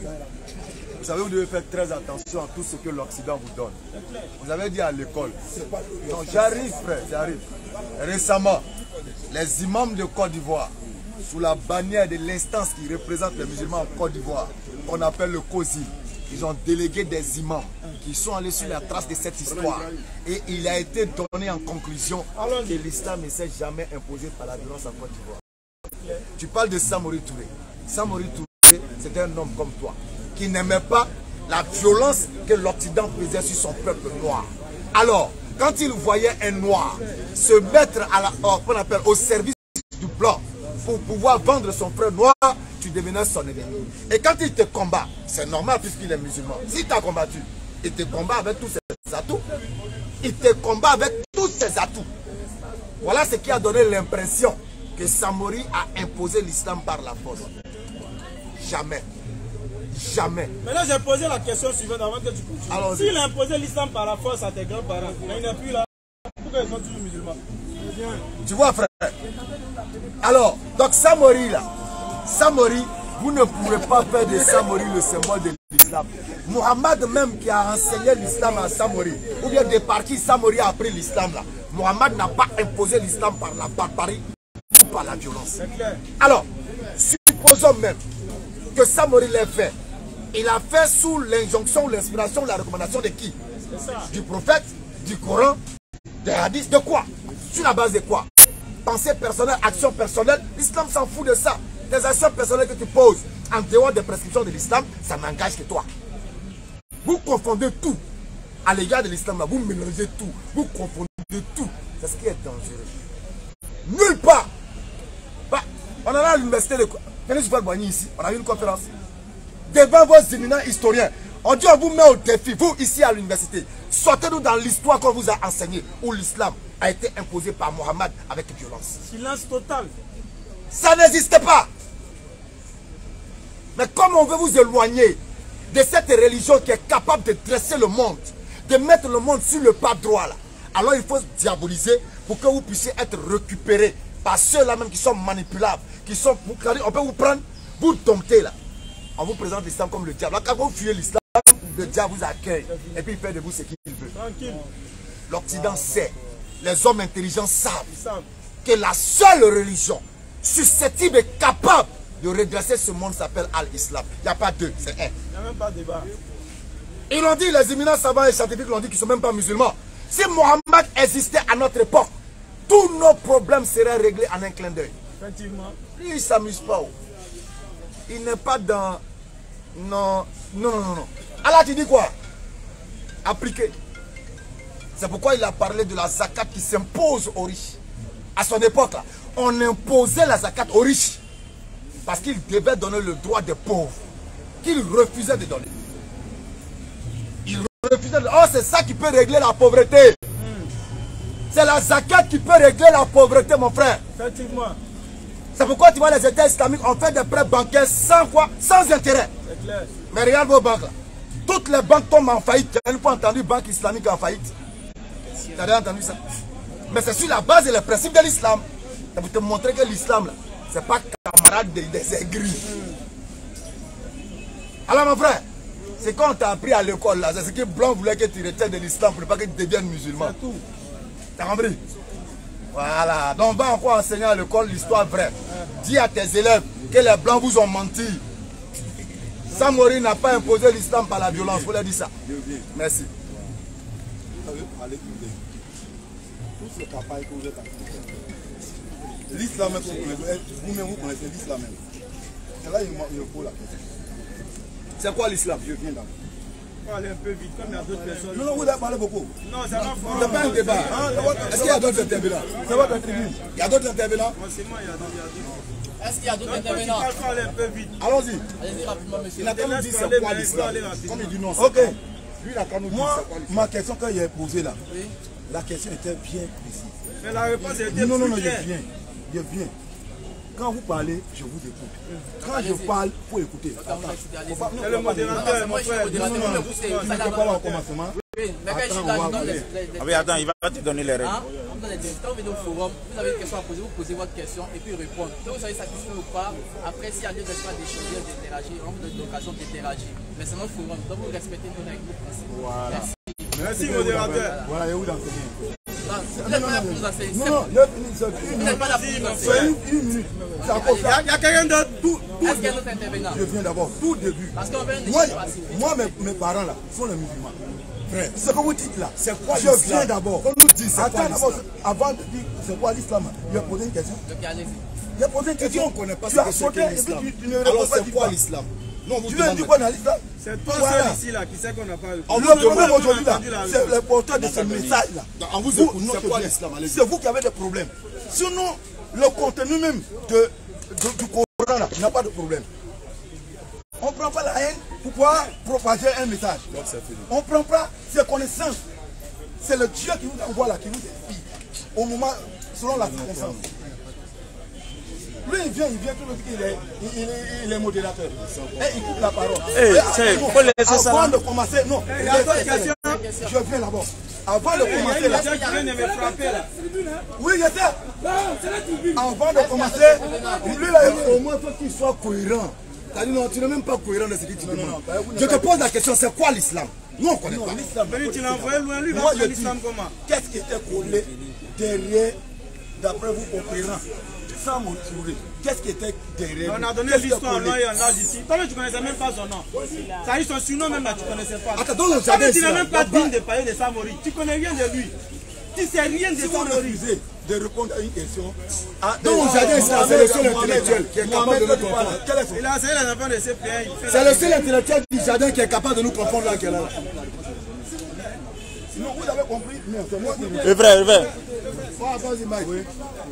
vous savez, vous devez faire très attention à tout ce que l'Occident vous donne. Vous avez dit à l'école. Donc j'arrive, frère, j'arrive. Récemment, les imams de Côte d'Ivoire, sous la bannière de l'instance qui représente les musulmans en Côte d'Ivoire, qu'on appelle le COSI, ils ont délégué des imams qui sont allés sur la trace de cette histoire. Et il a été donné en conclusion que l'islam ne s'est jamais imposé par la violence en Côte d'Ivoire. Tu parles de Samori Touré. Samori Touré, c'était un homme comme toi, qui n'aimait pas la violence que l'Occident faisait sur son peuple noir. Alors, quand il voyait un noir se mettre à la, oh, qu'on appelle, au service du blanc pour pouvoir vendre son frère noir, tu devenais son ennemi. Et quand il te combat, c'est normal puisqu'il est musulman. S'il t'a combattu, il te combat avec tous ses atouts. Il te combat avec tous ses atouts. Voilà ce qui a donné l'impression que Samori a imposé l'islam par la force. Jamais. Jamais. Maintenant, j'ai posé la question suivante avant que tu continues. S'il a imposé l'islam par la force à tes grands-parents, mais il n'est plus là, pourquoi ils sont toujours musulmans? Tu vois, frère? Alors, donc Samori là, Samori, vous ne pourrez pas faire de Samori le symbole de l'islam. Mohammed même qui a enseigné l'islam à Samori, ou bien de par qui Samori a appris l'islam là, Mohammed n'a pas imposé l'islam par la barbarie ou par la violence. Alors, supposons même que Samori l'ait fait. Il a fait sous l'injonction, l'inspiration, la recommandation de qui? Du prophète, du Coran, des hadiths, de quoi? Sur la base de quoi? pensée personnelle, action personnelle. L'islam s'en fout de ça. Tes actions personnelles que tu poses en dehors des prescriptions de l'islam, ça n'engage que toi. Vous confondez tout. À l'égard de l'islam, vous mélangez tout. Vous confondez tout. C'est ce qui est dangereux. Nulle part. Bah, on en a à l'université de... Venez je vois ici. On a eu une conférence. Devant vos éminents historiens. On dit on vous met au défi, vous ici à l'université. Sortez-nous dans l'histoire qu'on vous a enseignée, où l'islam a été imposé par Mohammed avec violence. Silence total. Ça n'existe pas. Mais comme on veut vous éloigner de cette religion qui est capable de dresser le monde, de mettre le monde sur le pas droit là, alors il faut diaboliser pour que vous puissiez être récupérés par ceux-là même qui sont manipulables, qui sont, on peut vous prendre, vous dompter là. On vous présente l'islam comme le diable. Quand vous fuyez l'islam, le diable vous accueille et puis il fait de vous ce qu'il veut. Tranquille. L'Occident sait, les hommes intelligents savent que la seule religion susceptible et capable de redresser ce monde s'appelle Al-Islam. Il n'y a pas deux, c'est un. Il n'y a même pas de débat. Ils l'ont dit, les éminents savants et scientifiques l'ont dit qu'ils ne sont même pas musulmans. Si Mohammed existait à notre époque, tous nos problèmes seraient réglés en un clin d'œil. Effectivement. Lui, il ne s'amuse pas. Il n'est pas dans... Non, non, non, non. Allah, tu dis quoi? Appliquer. C'est pourquoi il a parlé de la zakat qui s'impose aux riches. À son époque, là, on imposait la zakat aux riches. Parce qu'il devait donner le droit des pauvres. Qu'il refusait de donner. Il refusait de... Oh, c'est ça qui peut régler la pauvreté. Mm. C'est la zakat qui peut régler la pauvreté, mon frère. Effectivement. C'est pourquoi tu vois les États islamiques ont fait des prêts bancaires sans quoi? Sans intérêt. C'est clair. Mais regarde vos banques là. Toutes les banques tombent en faillite. Tu n'as une fois entendu banque islamique en faillite? Tu as déjà entendu ça? Mais c'est sur la base et les principes de l'islam. C'est pour te montrer que l'islam là, c'est pas camarade des, des aigris. Mm. Alors mon frère, c'est quand on t'a appris à l'école là, c'est ce que Blanc voulait que tu retiennes de l'islam pour ne pas que tu deviennes musulman. C'est tout. T'as compris? Voilà. Donc on va encore enseigner à l'école l'histoire vraie. Dis à tes élèves que les Blancs vous ont menti. Samori n'a pas imposé l'islam par la violence. Vous leur dites ça. Merci. L'islam même, vous-même vous connaissez l'islam même. C'est là il me faut la question. C'est quoi l'islam? Je viens d'abord. Aller un peu vite, comme il y a d'autres personnes. Non, non, vous avez parlé beaucoup. Non, ça va fort. C'est pas un débat. Est-ce qu'il y a d'autres intervenants? C'est votre tribune. Il y a d'autres intervenants? C'est moi, il y a d'autres. Est-ce qu'il y a d'autres intervenants? Il faut aller un peu vite. Allons-y. Allez-y rapidement, monsieur. Il a qu'à nous dire c'est quoi l'islam. Comme il dit non, c'est Ok. Lui, il a qu'à nous dire Moi, c'est quoi l'islam. ma question que j'ai posée là, Oui. la question était bien précise. Mais la réponse était Non, non, non, plus je claire. viens. Je viens. Quand vous parlez, je vous écoute. Quand je parle, il faut écouter. C'est le modérateur, mon frère. Non, non, non. Tu ne peux pas au commencement. Oui, mais quand je suis Attends, là, on je va donne appeler. les- les- Ah oui, attends, il va te donner les règles. Hein? On donne les deux. Quand vous venez au forum, vous avez une question à poser, vous posez votre question et puis répondre. Quand vous soyez satisfait ou pas, après s'il y a lieu d'espace d'échanger, d'interagir, on vous donne l'occasion d'interagir. Mais c'est notre forum, donc vous respectez nos règles, nos principes. Voilà. Merci. Merci, modérateur. Voilà, il y a où d'enseigner. Non, vous n'êtes pas là pour nous enseigner. Non, non, neuf minutes, c'est une Vous n'êtes minute. pas là pour nous C'est enseigner. une, une minute. C'est encore Il y ça. a, il y a quelqu'un d'autre. Tout, tout. Est-ce qu'il y a d'autres intervenants? Je viens d'abord, tout début. Parce qu'on veut un Moi, échange pacifique. moi mes, mes parents là sont les musulmans. Frère, ce que vous dites là, C'est quoi je l'islam? viens d'abord. On nous dit c'est quoi Attends d'abord, l'islam? avant de dire c'est quoi l'islam, je vais poser une question. Donc allez-y. Je vais poser une Tu dis question. on ne connaît pas Tu ce as que c'est sauté que et puis l'islam. tu, tu ne Alors réponds pas. c'est quoi l'islam? Non, on vous Tu viens de dire demande. quoi dans l'islam? C'est toi Voilà. seul ici là qui sait qu'on n'a pas On Le vous demande. problème aujourd'hui là, entendu la c'est le porteur de ce message là. On vous Vous, écoute. notre C'est quoi bien. l'islam? Allez-y. C'est vous qui avez des problèmes. Sinon, le contenu même de, de- du Coran là n'a pas de problème. On ne prend pas la haine pour pouvoir propager un message. On ne prend pas ses connaissances. C'est le Dieu qui vous envoie là, qui vous édifie. Au moment, selon la circonstance. Lui, il vient, il vient, tout le temps, il est, il, il est, il est modérateur. Et il coupe la parole. Eh, Et c'est- non, faut laisser ça avant là. de commencer, non. Il y a d'autres questions. Je viens d'abord. Avant de Il y a commencer une là. personne qui vient de me frapper là. Oui, je sais. Avant de commencer, lui là, Au moins, faut qu'il soit cohérent. T'as dit non, tu n'es même pas cohérent de ce que tu demandes. non, bah, vous Je n'êtes te pas- pose la question, c'est quoi l'islam? Nous, on ne connaît non, pas. l'islam. Mais lui, tu l'as envoyé loin. Lui, il Moi, va je faire dis, l'islam comment? qu'est-ce qui était collé derrière, d'après vous, cohérent, sans montrer. Qu'est-ce qui était derrière? On a donné Qu'est-ce qui l'histoire en était nom collé? et en âge ici. Toi, tu ne connaissais même pas son nom. Ça a eu son surnom même là, tu ne connaissais pas. Attends, dans le Toi, jardin tu n'es ici, même là. pas digne de parler de Samori. Tu ne connais rien de lui. Tu ne sais rien de Si vous Samori. refusez, de répondre à une question. Ah, donc mon jardin, c'est le seul intellectuel qui est capable de nous comprendre. Il a enseigné les enfants de C P un. C'est le seul intellectuel du jardin qui est capable de nous comprendre là. Sinon, vous avez compris. Non, c'est moi qui... C'est vrai, c'est vrai. Ah, vas-y, Mike. Oui.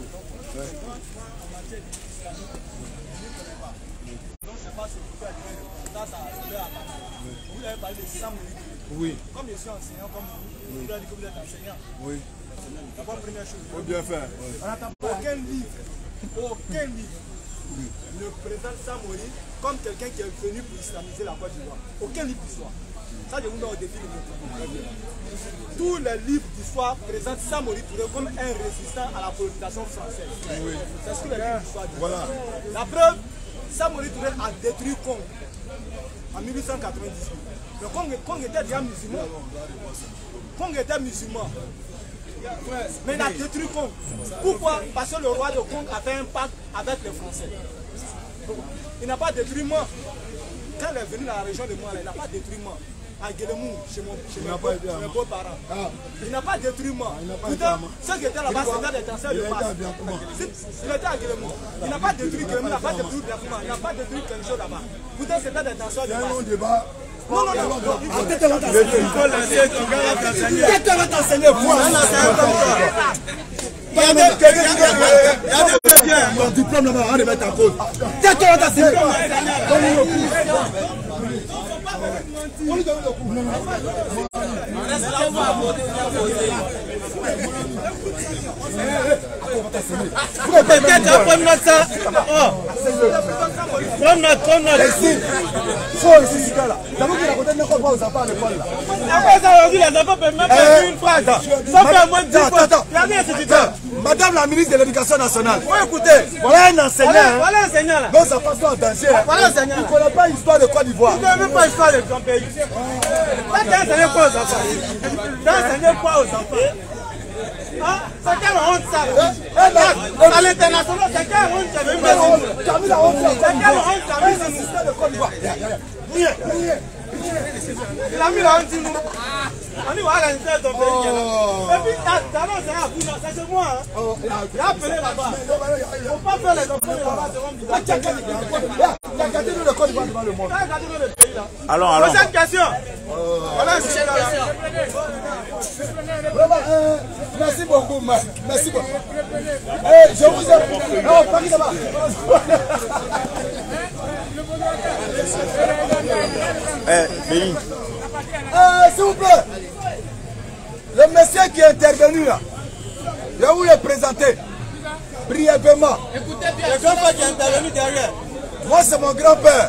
Vous avez parlé de Samouri. Oui. Comme je suis enseignant, comme vous, vous avez dit que vous êtes enseignant. Oui. D'abord, première chose. Faut bien faire. On n'attend pas aucun livre, aucun livre ne présente Samouri comme quelqu'un qui est venu pour islamiser la Côte d'Ivoire. Aucun livre d'histoire. Ça, je vous mets au défi de notre vie. Tous les livres d'histoire présentent Samouri Touré comme un résistant à la colonisation française. Oui. C'est ce que les livres d'histoire disent. Voilà. La preuve, Samouri Touré a détruit Congo en mille huit cent quatre-vingt-dix-huit. Le Congo, Congo était déjà musulman. Congo était musulman. Mais il a détruit Congo. Pourquoi? Parce que le roi de Congo a fait un pacte avec les Français. Il n'a pas détruit moi. Quand il est venu dans la région de moi, il n'a pas détruit moi. À Guélemou, chez, mon, chez mes beaux-parents. Ah. Il n'a pas détruit moi. Pourtant, ceux qui étaient là-bas, c'était des danseurs de masse. Il était à Guélemou. Il n'a pas détruit Guélemou, il n'a pas détruit Biakouma, il n'a pas détruit quelque chose là-bas. Pourtant, c'était des danseurs de masse. Non, non, non, non. Peut-être elle va t'enseigner. Peut-être elle va t'enseigner. Il y a des bien. Mon diplôme là-bas, on va mettre en cause. Peut-être elle va t'enseigner. On lui donne le coup. Peut-être prendre note ça. Prends note, prends note. Ici, faut ici, ce gars-là. D'abord qu'il a côté de quoi aux enfants à l'école là. Après ça, aujourd'hui, les enfants peuvent même pas dire une phrase. Ça fait moins de dix fois. Madame la ministre de l'Éducation nationale. Oui, écoutez. Voilà un enseignant. Voilà un enseignant là. Donc ça passe pas en danger. Voilà un enseignant. Il ne connaît pas l'histoire de Côte d'Ivoire. Il ne connaît même pas l'histoire de ton pays. T'as enseigné quoi aux enfants? T'as enseigné quoi aux enfants? Ah, c'est quelle honte ça? À l'international, c'est quelle honte ça veut dire? Tu as mis la honte. C'est quelle honte ça veut dire? L'histoire de Côte d'Ivoire. Il a mis la honte sur nous. On dit voilà l'histoire de ton pays. Et puis, t'as annoncé à Abuja, c'est chez moi. Il a appelé là-bas. Il ne faut pas faire les enfants de là-bas, c'est comme bizarre. Tu as gardé nous le Côte d'Ivoire devant le monde. Tu as gardé nous le pays là. Allons, allons. Prochaine question. Voilà une question. Vraiment, euh, merci beaucoup, Marc. Merci beaucoup. Eh, je vous aime. Oh, Paris là-bas. Eh, Béni. Euh, s'il vous plaît. Le monsieur qui est intervenu là, je vais vous le présenter brièvement. Écoutez bien, le grand-père qui est intervenu derrière. Moi, c'est mon grand-père.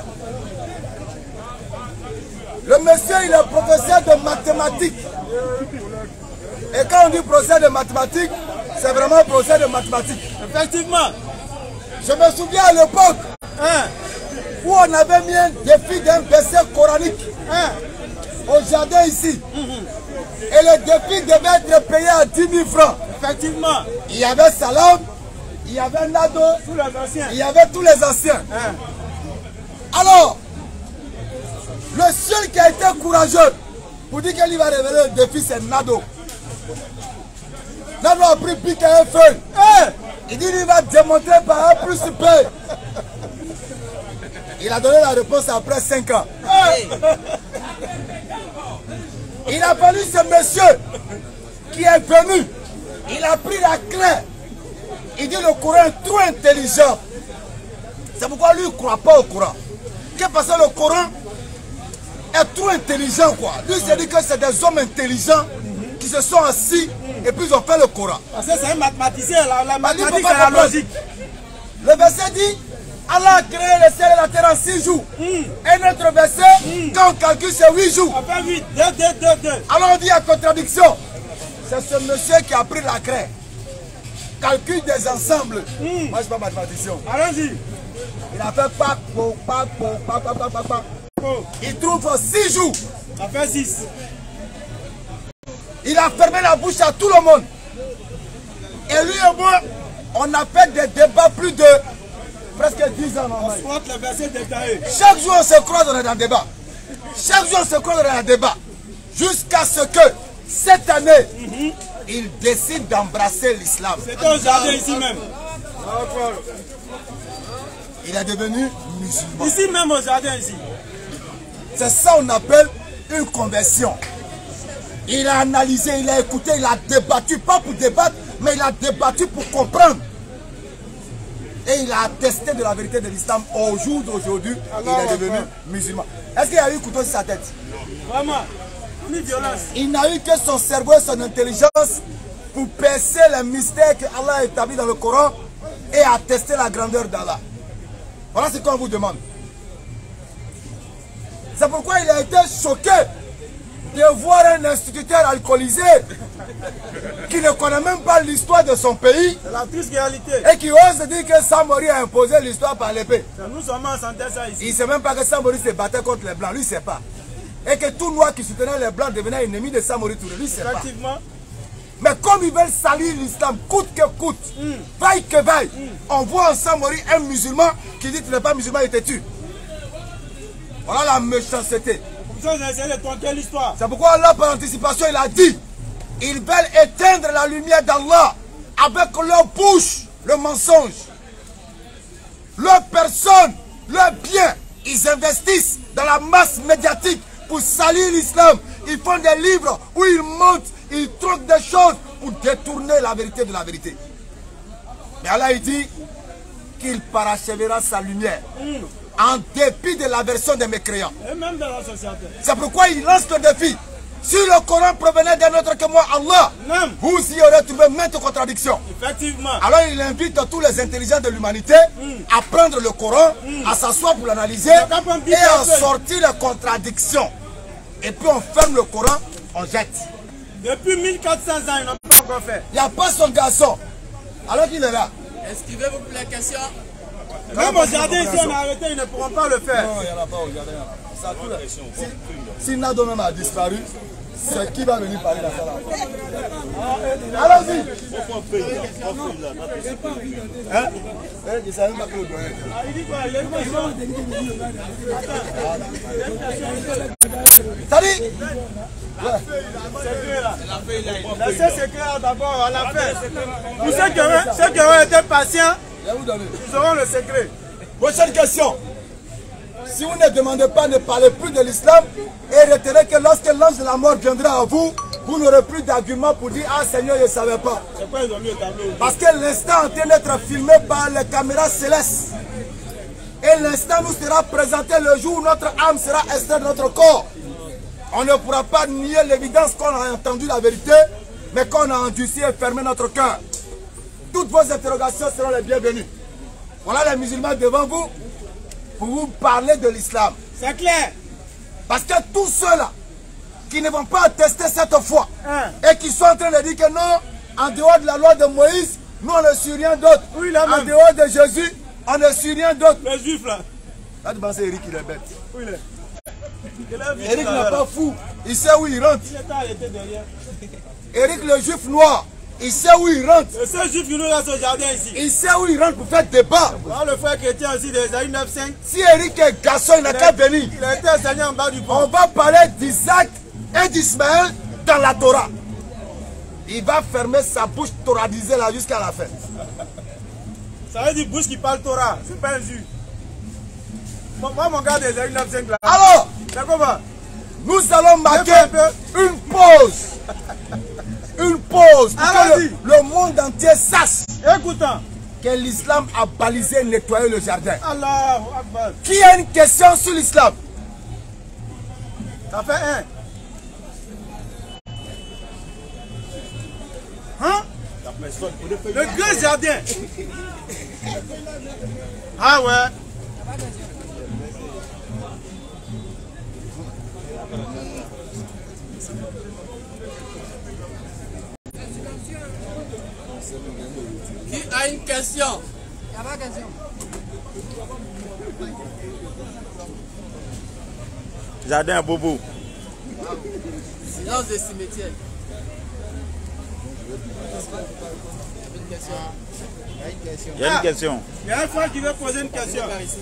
Le monsieur, il est professeur de mathématiques. Et quand on dit professeur de mathématiques, c'est vraiment professeur de mathématiques. Effectivement. Je me souviens à l'époque Hein? où on avait mis un défi d'un verset coranique hein, au jardin ici. Mm-hmm. Et le défi devait être payé à dix mille francs. Effectivement. Il y avait Salam, il y avait Nado, tous les anciens. Il y avait tous les anciens. Hein? Alors, le seul qui a été courageux pour dire qu'il va révéler le défi, c'est Nado. Nado a pris pique et un feu. Hey! Il dit qu'il va démontrer par A plus B. Il a donné la réponse après cinq ans. Hey! Il a fallu ce monsieur qui est venu. Il a pris la clé. Il dit le Coran est trop intelligent. C'est pourquoi lui il ne croit pas au Coran. Qu'est-ce parce que le Coran est trop intelligent quoi. Lui il s'est dit que c'est des hommes intelligents qui se sont assis et puis ils ont fait le Coran. Parce que c'est un mathématicien, la, la mathématique c'est la logique. Le verset dit Allah a créé le ciel et la terre en six jours. Mm. Et notre verset, mm. quand on calcule, c'est huit jours. Enfin huit, deux, deux, deux, deux. Alors on dit à contradiction. C'est ce monsieur qui a pris la craie. Calcul des ensembles. Mm. Moi je ne suis pas mathématicien. Allons-y. Il a fait pac, pac, pac, pac, pac, pac, pac, pac. Oh. Il trouve six jours. Ça fait six. Il a fermé la bouche à tout le monde. Et lui et moi, on a fait des débats plus de presque dix ans. On se croit le verset détaillé. Chaque jour on se croise, on est dans le débat. Chaque jour on se croise, on est dans le débat. Jusqu'à ce que cette année, mm-hmm. il décide d'embrasser l'islam. C'était au jardin ici même. Il est devenu musulman. Ici même au jardin ici. C'est ça qu'on appelle une conversion. Il a analysé, il a écouté, il a débattu, pas pour débattre, mais il a débattu pour comprendre. Et il a attesté de la vérité de l'islam au jour d'aujourd'hui. Il est devenu musulman. Est-ce qu'il y a eu un couteau sur sa tête? Vraiment. Ni violence. Il n'a eu que son cerveau et son intelligence pour percer les mystères que Allah a établis dans le Coran et attester la grandeur d'Allah. Voilà ce qu'on vous demande. C'est pourquoi il a été choqué de voir un instituteur alcoolisé qui ne connaît même pas l'histoire de son pays. C'est la triste réalité. Et qui ose dire que Samori a imposé l'histoire par l'épée. Nous sommes en santé ça ici. Il ne sait même pas que Samori se battait contre les Blancs. Lui, il ne sait pas. Et que tout noir qui soutenait les Blancs devenait ennemi de Samori Touré. Lui, il ne sait pas. Effectivement. Mais comme ils veulent salir l'islam, coûte que coûte, mm. vaille que vaille, mm. on voit en Samori un musulman qui dit que tu n'es pas musulman, il te tue. Voilà la méchanceté. C'est pourquoi Allah, par anticipation, il a dit, ils veulent éteindre la lumière d'Allah avec leur bouche, le mensonge. Leur personne, leur bien, ils investissent dans la masse médiatique pour salir l'islam. Ils font des livres où ils montent, ils troquent des choses pour détourner la vérité de la vérité. Mais Allah, il dit qu'il parachèvera sa lumière. Mm. En dépit de la version des mécréants. Et même dans la société. C'est pourquoi il lance le défi. Si le Coran provenait d'un autre que moi, Allah, même. Vous y aurez trouvé maintes contradictions. Effectivement. Alors il invite tous les intelligents de l'humanité mm. à prendre le Coran, mm. à s'asseoir pour l'analyser et à sortir les contradictions. Et puis on ferme le Coran, on jette. Depuis mille quatre cents ans, ils n'ont pas encore fait. Il n'y a pas son garçon. Alors qu'il est là. Esquivez-vous pour la question. Même au jardin, ici, on a arrêté, ils ne pourront pas le faire. Non, il n'y en a pas au jardin. Si, si Nado même a disparu, c'est qui va venir parler dans ça là? Allons-y. Hein? Je ne savais même pas que le doyen. Il dit quoi? Il est quoi? Ça dit? Laissez secret d'abord à la fin. Pour ceux qui ont été patients, ils auront le secret. Prochaine question. Si vous ne demandez pas, ne parlez plus de l'islam et retenez que lorsque l'ange de la mort viendra à vous, vous n'aurez plus d'argument pour dire « Ah Seigneur, je ne savais pas ». Parce que l'instant est en train d'être filmé par les caméras célestes. Et l'instant nous sera présenté le jour où notre âme sera extraite de notre corps. On ne pourra pas nier l'évidence qu'on a entendu la vérité, mais qu'on a endurci et fermé notre cœur. Toutes vos interrogations seront les bienvenues. Voilà les musulmans devant vous pour vous parler de l'islam. C'est clair. Parce que tous ceux-là qui ne vont pas attester cette foi hein? et qui sont en train de dire que non, en dehors de la loi de Moïse, nous on ne suit rien d'autre. Oui, en dehors de Jésus, on ne suit rien d'autre. Les juifs là. Là, tu penses Eric, il est bête. Oui, il est... Eric n'est pas fou. Il sait où il rentre. Il est arrêté derrière. Eric le juif noir. Il sait où il rentre. Le seul juif qui nous reste au jardin ici. Il sait où il rentre pour faire débat. Alors le frère chrétien aussi des années neuf cinq. Si Eric est garçon, il n'a qu'à venir. Il a été enseigné en bas du pont. On va parler d'Isaac et d'Ismaël dans la Torah. Il va fermer sa bouche torahisée là jusqu'à la fin. Ça veut dire bouche qui parle Torah. C'est pas un juif. Moi mon gars des années neuf cinq là. Alors, comment? Nous allons marquer une pause. Une pause pour que le, le monde entier sache Écoutons. que l'islam a balisé et nettoyé le jardin. Allahu Akbar. Qui a une question sur l'islam? Ça fait un. Hein? Le grand jardin. Ah ouais. Qui a une question? Il n'y a pas de question. Jardin à Bobo. Silence des cimetières. Il y a une question. Il y a une question. Il y a un frère qui veut poser une question.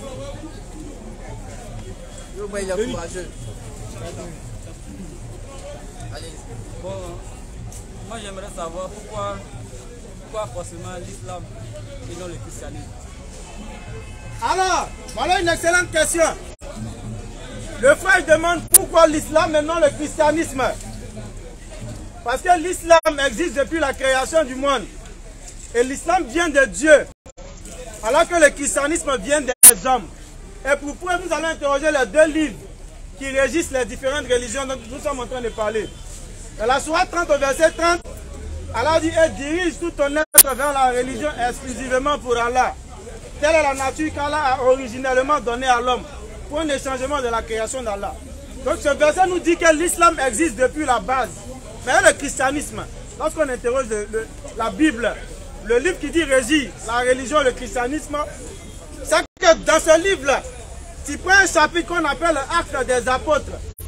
Il est courageux. Allez. Bon, moi j'aimerais savoir pourquoi, pourquoi forcément l'islam et non le christianisme. Alors, voilà une excellente question. Le frère demande pourquoi l'islam et non le christianisme. Parce que l'islam existe depuis la création du monde. Et l'islam vient de Dieu. Alors que le christianisme vient des hommes. Et pour preuve, nous allons interroger les deux livres qui régissent les différentes religions dont nous sommes en train de parler. Dans la sourate trente au verset trente, Allah dit « Et dirige tout ton être vers la religion exclusivement pour Allah. Telle est la nature qu'Allah a originellement donnée à l'homme, pour un échangement de la création d'Allah. » Donc ce verset nous dit que l'islam existe depuis la base. Mais le christianisme, lorsqu'on interroge le, le, la Bible, le livre qui dit régit la religion, le christianisme, c'est que dans ce livre-là, tu prends un chapitre qu'on appelle l'Acte des Apôtres.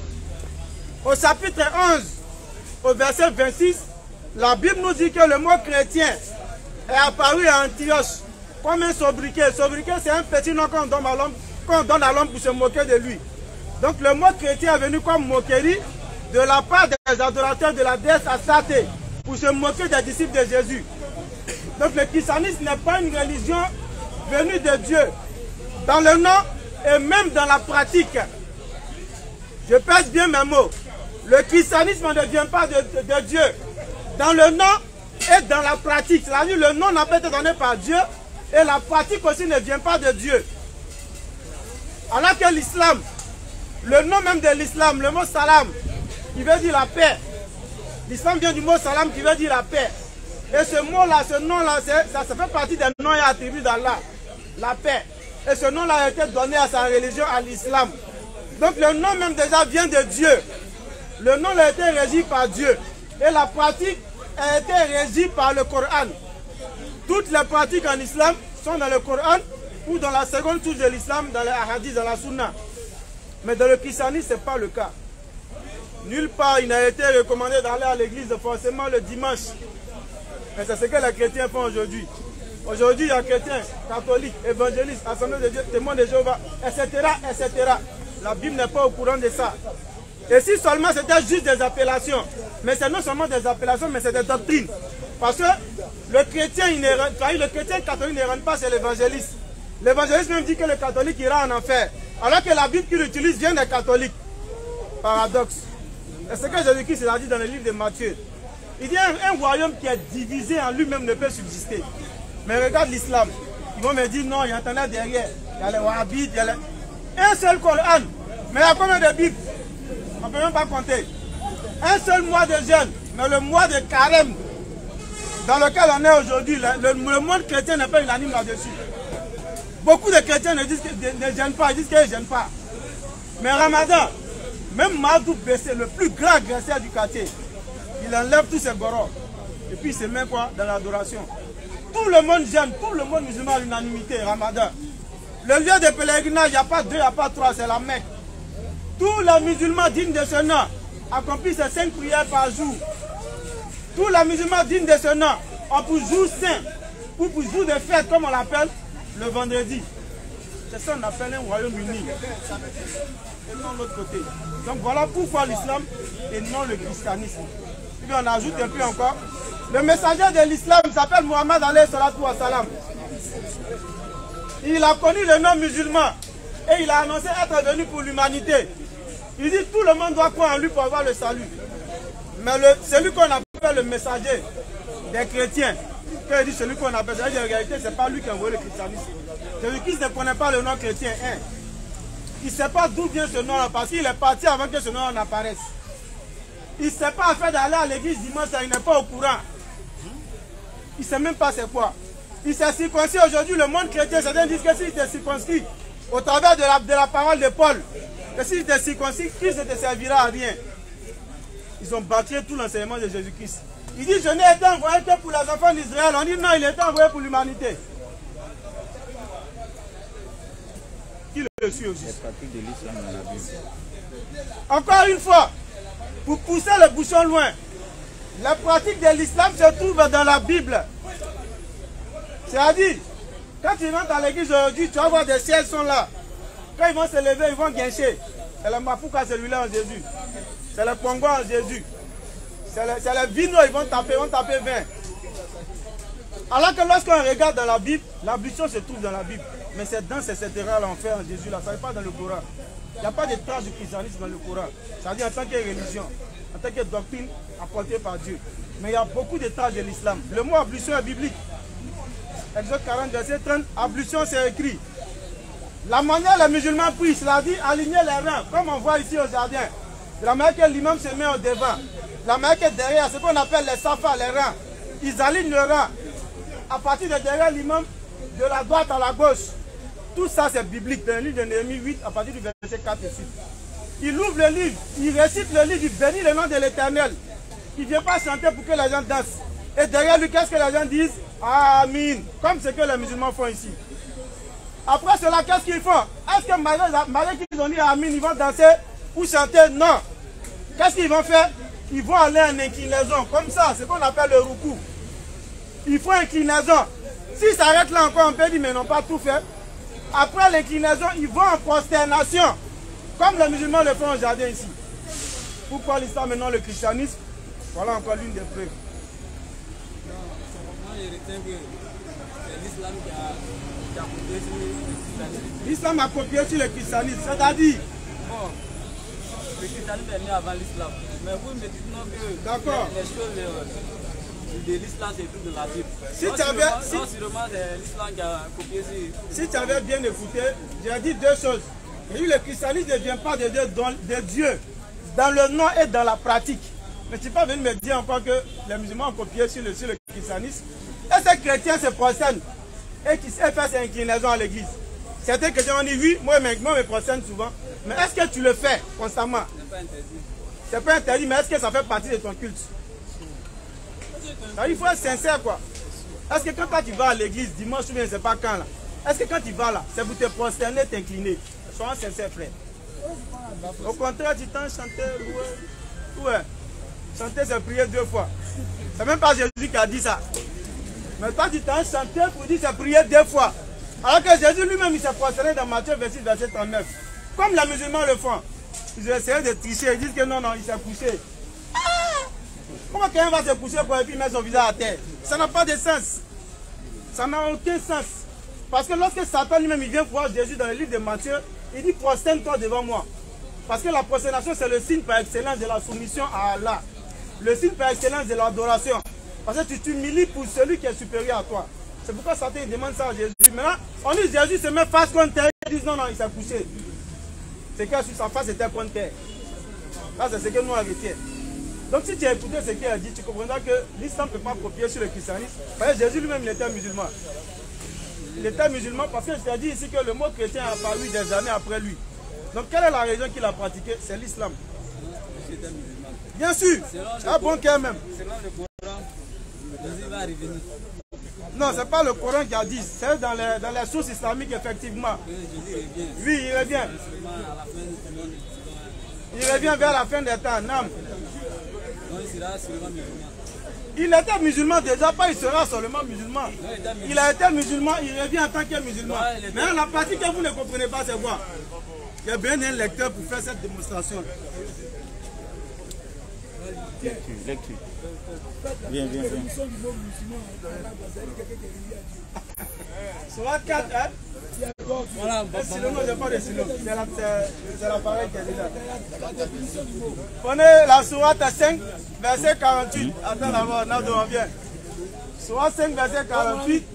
Au chapitre onze, au verset vingt-six, la Bible nous dit que le mot chrétien est apparu à Antioche comme un sobriquet. Sobriquet, c'est un petit nom qu'on donne à l'homme, qu'on donne à l'homme pour se moquer de lui. Donc le mot chrétien est venu comme moquerie de la part des adorateurs de la déesse Astarté pour se moquer des disciples de Jésus. Donc le christianisme n'est pas une religion venue de Dieu. Dans le nom et même dans la pratique. Je pèse bien mes mots. Le christianisme ne vient pas de, de, de Dieu. Dans le nom et dans la pratique. C'est-à-dire le nom n'a pas été donné par Dieu et la pratique aussi ne vient pas de Dieu. Alors que l'islam, le nom même de l'islam, le mot salam, qui veut dire la paix. L'islam vient du mot salam qui veut dire la paix. Et ce mot-là, ce nom-là, ça, ça fait partie des noms et attributs d'Allah. La paix. Et ce nom-là a été donné à sa religion, à l'islam. Donc le nom même déjà vient de Dieu. Le nom a été régi par Dieu. Et la pratique a été régie par le Coran. Toutes les pratiques en islam sont dans le Coran ou dans la seconde touche de l'islam, dans les hadiths, dans la sunna. Mais dans le christianisme, ce n'est pas le cas. Nulle part il n'a été recommandé d'aller à l'église forcément le dimanche. Mais c'est ce que les chrétiens font aujourd'hui. Aujourd'hui, il y a chrétiens, catholiques, évangélistes, assemblées de Dieu, témoins de Jéhovah, et cetera, et cetera. La Bible n'est pas au courant de ça. Et si seulement c'était juste des appellations, mais c'est non seulement des appellations, mais c'est des doctrines. Parce que le chrétien, il le chrétien catholique ne rentre pas chez l'évangéliste. L'évangéliste même dit que le catholique ira en enfer. Alors que la Bible qu'il utilise vient des catholiques. Paradoxe. Et ce que Jésus-Christ a dit dans le livre de Matthieu. Il dit un, un royaume qui est divisé en lui-même ne peut subsister. Mais regarde l'islam. Ils vont me dire non, il y a Internet derrière. Il y a les wahhabites, il y a les... Un seul Coran. Mais il y a combien de Bibles? On ne peut même pas compter. Un seul mois de jeûne. Mais le mois de carême dans lequel on est aujourd'hui, le, le, le monde chrétien n'est pas unanime là-dessus. Beaucoup de chrétiens ne, disent que, ne, ne gênent pas, ils disent qu'ils ne gênent pas. Mais Ramadan, même Madou Bessé, le plus grand agresseur du quartier, il enlève tous ses gorons. Et puis il se met quoi? Dans l'adoration. Tout le monde gêne, tout le monde musulman à l'unanimité, Ramadan. Le lieu de pèlerinage, il n'y a pas deux, il n'y a pas trois, c'est la Mecque. Tous les musulmans dignes de ce nom accomplissent ces cinq prières par jour. Tous les musulmans dignes de ce nom ont pour jour saint, ou pour jour de fête, comme on l'appelle, le vendredi. C'est ça qu'on appelle un royaume uni. Et non l'autre côté. Donc voilà pourquoi l'islam et non le christianisme. Et puis on ajoute un peu encore. Le messager de l'islam s'appelle Mohammed alayhi salatu wa salam. Il a connu le nom musulman et il a annoncé être venu pour l'humanité. Il dit tout le monde doit croire en lui pour avoir le salut. Mais le, celui qu'on appelle le messager des chrétiens, quand il dit celui qu'on appelle, en réalité, ce n'est pas lui qui a envoyé le christianisme. Celui qui ne connaît pas le nom chrétien, hein. Il ne sait pas d'où vient ce nom-là, parce qu'il est parti avant que ce nom apparaisse. Il ne sait pas faire d'aller à l'église dimanche, il n'est pas au courant. Il ne sait même pas c'est quoi. Il s'est circoncis aujourd'hui, le monde chrétien, certains disent que s'il était circoncis au travers de la, de la parole de Paul, que s'il était circoncis, Christ ne te servira à rien. Ils ont bâti tout l'enseignement de Jésus-Christ. Il dit, je n'ai été envoyé que pour les enfants d'Israël. On dit, non, il a été envoyé pour l'humanité. Qui le suit aussi? Encore une fois, pour pousser le bouchon loin, la pratique de l'islam se trouve dans la Bible. C'est-à-dire, quand tu rentres à l'église aujourd'hui, tu vas voir des ciels sont là. Quand ils vont se lever, ils vont guincher. C'est le Mapouka, celui-là en Jésus. C'est le Pongo en Jésus. C'est les, les vino, ils vont taper, ils vont taper vin. Alors que lorsqu'on regarde dans la Bible, l'ablution se trouve dans la Bible. Mais c'est dans ces terrains-là, on fait en Jésus, là, ça n'est pas dans le Coran. Il n'y a pas de traces du christianisme dans le Coran. C'est-à-dire en tant que religion, en tant que doctrine apportée par Dieu. Mais il y a beaucoup de traces de l'islam. Le mot ablution est biblique. Exode quarante, verset trente, ablution c'est écrit. La manière les musulmans prient, cela dit aligner les reins, comme on voit ici au jardin. De la manière que l'imam se met au devant. De la manière que derrière, ce qu'on appelle les safas, les reins. Ils alignent le rein. À partir de derrière l'imam, de la droite à la gauche. Tout ça c'est biblique. Dans le livre de Néhémie huit, à partir du verset quatre et six. Il ouvre le livre, il récite le livre, il bénit le nom de l'Éternel. Il ne vient pas chanter pour que les gens dansent. Et derrière lui, qu'est-ce que les gens disent? Amin. Comme ce que les musulmans font ici. Après cela, qu'est-ce qu'ils font? Est-ce que malgré qu'ils ont dit Amin, ils vont danser ou chanter? Non. Qu'est-ce qu'ils vont faire? Ils vont aller en inclinaison. Comme ça, c'est ce qu'on appelle le roukou. Ils font inclinaison. S'ils s'arrêtent là encore, on peut dire mais ils n'ont pas tout fait. Après l'inclinaison, ils vont en prosternation. Comme les musulmans le font au jardin ici. Pourquoi l'islam maintenant le christianisme? Voilà encore l'une des preuves. Moi, je retiens que c'est l'islam qui a, qui a copié sur le christianisme. L'islam a copié sur le christianisme, c'est-à-dire? Bon, le christianisme est né avant l'islam. Mais vous me dites non que d'accord. Les, les choses de, de l'islam, c'est tout de la Bible. Si non, tu avais, sûrement, si, non, sûrement c'est l'islam qui a copié sur... Si tu avais bien écouté, j'ai dit deux choses. J'ai dit le christianisme ne vient pas de Dieu, de Dieu, dans le nom et dans la pratique. Mais tu peux venir me dire encore que les musulmans ont copié sur le, sur le christianisme. Et ces chrétiens se prosternent et qui fait ses inclinaisons à l'église. Certains chrétiens ont dit oui, moi, moi je me prosterne souvent. Mais est-ce que tu le fais constamment? Ce n'est pas interdit. C'est pas interdit, mais est-ce que ça fait partie de ton culte? Il faut être sincère quoi. Est-ce que quand toi, tu vas à l'église dimanche ou bien c'est pas quand là? Est-ce que quand tu vas là, c'est pour te prosterner, t'incliner? Sois sincère frère. Au contraire, tu t'en chanter, ouais. Ouais. Chanter, c'est prier deux fois. C'est même pas Jésus qui a dit ça. Mais toi, tu t'en chanté pour dire c'est prier deux fois. Alors que Jésus lui-même, il s'est prosterné dans Matthieu vingt-six, verset trente-neuf. Comme les musulmans le font. Ils essaient de tricher. Ils disent que non, non, il s'est couché. Ah! Comment quelqu'un va se coucher pour et puis mettre son visage à terre? Ça n'a pas de sens. Ça n'a aucun sens. Parce que lorsque Satan lui-même il vient voir Jésus dans le livre de Matthieu, il dit prosterne-toi devant moi. Parce que la prosternation c'est le signe par excellence de la soumission à Allah. Le signe par excellence de l'adoration. Parce que tu t'humilies pour celui qui est supérieur à toi. C'est pourquoi Satan il demande ça à Jésus. Maintenant, on dit Jésus se met face contre terre. Ils disent non, non, il s'est couché. C'est que sur sa face était contre terre. Là, c'est ce que nous on retient. Donc si tu as écouté ce qu'il a dit, tu comprendras que l'islam ne peut pas copier sur le christianisme. Parce que Jésus lui-même il était musulman. Il était musulman parce que je t'ai dit ici que le mot chrétien a apparu des années après lui. Donc quelle est la religion qu'il a pratiquée? C'est l'islam. Bien sûr, c'est un bon cœur même. Selon le Coran, Jésus va revenir. Non, ce n'est pas le Coran qui a dit, c'est dans les, dans les sources islamiques effectivement. Oui, il revient. Il revient vers la fin des temps, non. Il était musulman déjà, pas il sera seulement musulman. Il a été musulman, il revient en tant que musulman. Mais la partie que vous ne comprenez pas, c'est quoi? Il y a bien un lecteur pour faire cette démonstration. Lecture, lecture. Viens, viens, viens. Surat quatre, hein? Voilà, sinon, non, j'ai pas de sinon. C'est l'appareil qui est là. Prenez la Surat cinq, verset quarante-huit. Attends d'abord, Nado, on vient. Surat cinq, verset quarante-huit.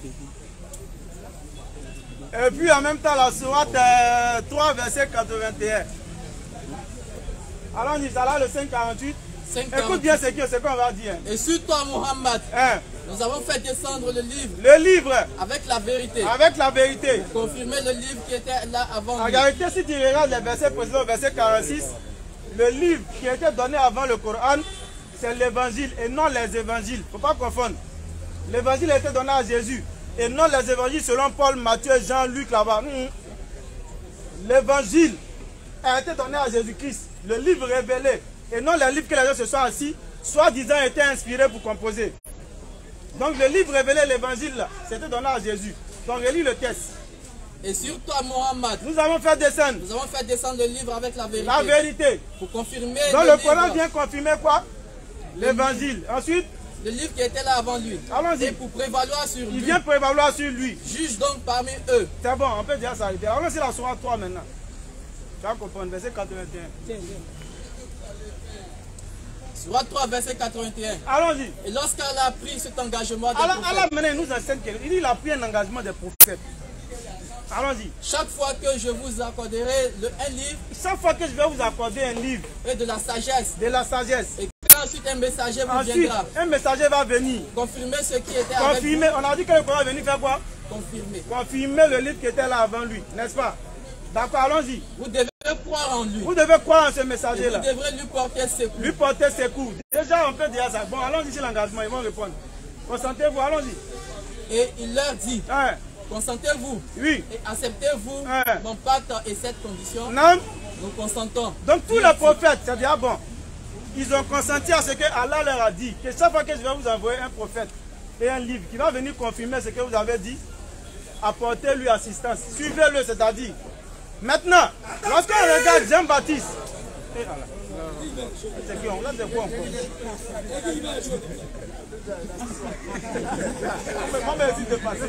Et puis en même temps, la Surat trois, verset quatre-vingt-un. Alors, on y là, le cinq quarante-huit. Écoute bien ce qu'on va dire. Et sur toi, Mohammed, hein? Nous avons fait descendre le livre. Le livre. Avec la vérité. Avec la vérité. Confirmer le livre qui était là avant lui. En réalité, si tu regardes les versets précédents, verset quarante-six, le livre qui était donné avant le Coran, c'est l'évangile et non les évangiles. Il ne faut pas confondre. L'évangile a été donné à Jésus et non les évangiles selon Paul, Matthieu, Jean, Luc là-bas. Mmh. L'évangile a été donné à Jésus-Christ, le livre révélé. Et non les livres que les gens se sont assis, soi-disant étaient inspirés pour composer. Donc le livre révélé, l'évangile, c'était donné à Jésus. Donc relis le texte. Et sur toi, Mohammed, nous avons fait descendre. Nous avons fait descendre le livre avec la vérité. La vérité. Pour confirmer. Donc le, le Coran vient confirmer quoi? l'évangile. Ensuite, le livre qui était là avant lui. Allons-y. Et pour prévaloir sur lui. Il vient prévaloir sur lui. Juge donc parmi eux. C'est bon, on peut déjà s'arrêter. Allons-y la sourate trois maintenant. Tu vas comprendre, verset quatre-vingt-et un. Sourate trois, verset quatre-vingt-et un. Allons-y. Et lorsqu'Allah a pris cet engagement des Allah, prophètes, Allah maintenant nous enseigne qu'il il a pris un engagement des prophètes. Allons-y. chaque fois que je vous accorderai le, un livre Chaque fois que je vais vous accorder un livre et de la sagesse, de la sagesse, et qu'ensuite un messager vous ensuite viendra un messager va venir. confirmer ce qui était avec Confirmer, on a dit que le Coran va venir faire quoi? vous. Confirmer. Confirmer le livre qui était là avant lui, n'est-ce pas? D'accord, allons-y. Vous devez croire en lui. Vous devez croire en ce Et messager-là. vous devrez lui porter secours. Lui porter ses coups. Déjà, on peut dire ça. Bon, allons-y sur l'engagement, ils vont répondre. Consentez-vous, allons-y. Et il leur dit, Hein? consentez-vous Oui. et acceptez-vous Hein? mon pacte et cette condition. Non? Nous consentons. Donc tous Il les dit, prophètes, c'est-à-dire, bon, ils ont consenti à ce que Allah leur a dit. Que chaque fois que je vais vous envoyer un prophète et un livre qui va venir confirmer ce que vous avez dit, apportez-lui assistance. Suivez-le, c'est-à-dire. Maintenant, lorsqu'on regarde Jean-Baptiste, eh, Allah. C'est qui on là, c'est quoi encore? Moi, merci de passer.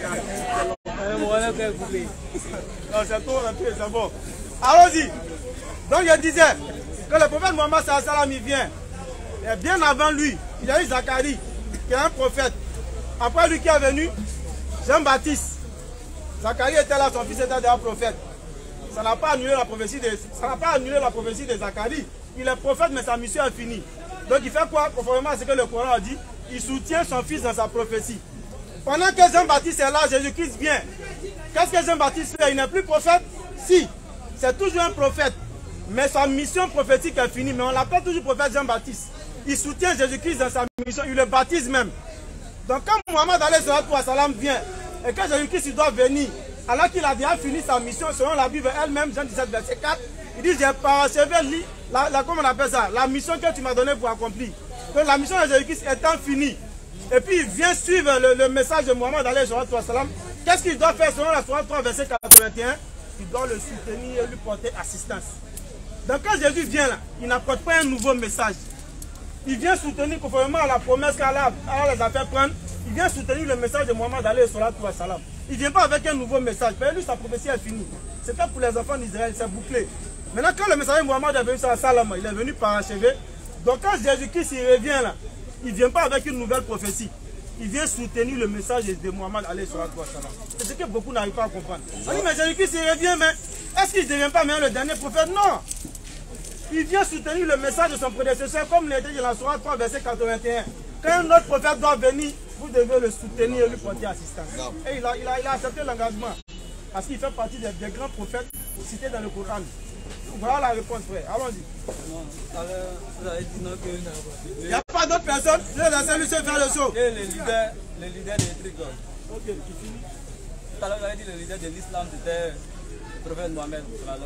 Non, c'est trop rapide, c'est bon. Allons-y. Donc, je disais que le prophète Mohammed sallallahu alayhi wa sallam, il vient. Et bien avant lui, il y a eu Zacharie, qui est un prophète. Après lui qui est venu, Jean-Baptiste. Zacharie était là, son fils était déjà prophète. Ça n'a pas annulé la prophétie de, ça n'a pas annulé la prophétie de Zacharie. Il est prophète, mais sa mission est finie. Donc il fait quoi? Conformément à ce que le Coran a dit, il soutient son fils dans sa prophétie. Pendant que Jean-Baptiste est là, Jésus-Christ vient. Qu'est-ce que Jean-Baptiste fait? Il n'est plus prophète? Si, c'est toujours un prophète. Mais sa mission prophétique est finie. Mais on l'appelle toujours prophète Jean-Baptiste. Il soutient Jésus-Christ dans sa mission. Il le baptise même. Donc quand Mohammed alayhi wa sallam vient, et que Jésus-Christ doit venir, alors qu'il a déjà fini sa mission, selon la Bible elle-même, Jean dix-sept, verset quatre, il dit, j'ai parachevé la, la, comment on appelle ça, la mission que tu m'as donnée pour accomplir. Donc la mission de Jésus-Christ étant finie, et puis il vient suivre le, le message de Mohammed alayhi wa sallam, qu'est-ce qu'il doit faire selon la sourate trois, verset quatre-vingt-et-un? Il doit le soutenir et lui porter assistance. Donc quand Jésus vient là, il n'apporte pas un nouveau message. Il vient soutenir conformément à la promesse qu'Allah les a fait prendre. Il vient soutenir le message de Mohammed alayhi wa sallam. Il ne vient pas avec un nouveau message. Parce que lui, sa prophétie est finie. C'était pour les enfants d'Israël, c'est bouclé. Maintenant, quand le messager Mohammed est venu sur la salam, il est venu parachever. Donc quand Jésus-Christ revient là, il ne vient pas avec une nouvelle prophétie. Il vient soutenir le message de Mohammed alayhi wa sallam. C'est ce que beaucoup n'arrivent pas à comprendre. On dit, mais Jésus-Christ revient, mais est-ce qu'il ne devient pas même le dernier prophète? Non. Il vient soutenir le message de son prédécesseur, comme il était dans la sourate trois, verset quatre-vingt-et-un. Quand un autre prophète doit venir, vous devez le soutenir et lui porter assistance. Et il a, il a, il a accepté l'engagement. Parce qu'il fait partie des, des grands prophètes cités dans le Coran. Voilà la réponse, frère. Allons-y. Il n'y a pas d'autres personnes. Je vais laisser lui se faire le saut. Et le leader, le leader des trucs. Ok, qui finit. Tout à l'heure, vous avez dit le leader de l'islam, c'était le prophète Mohammed.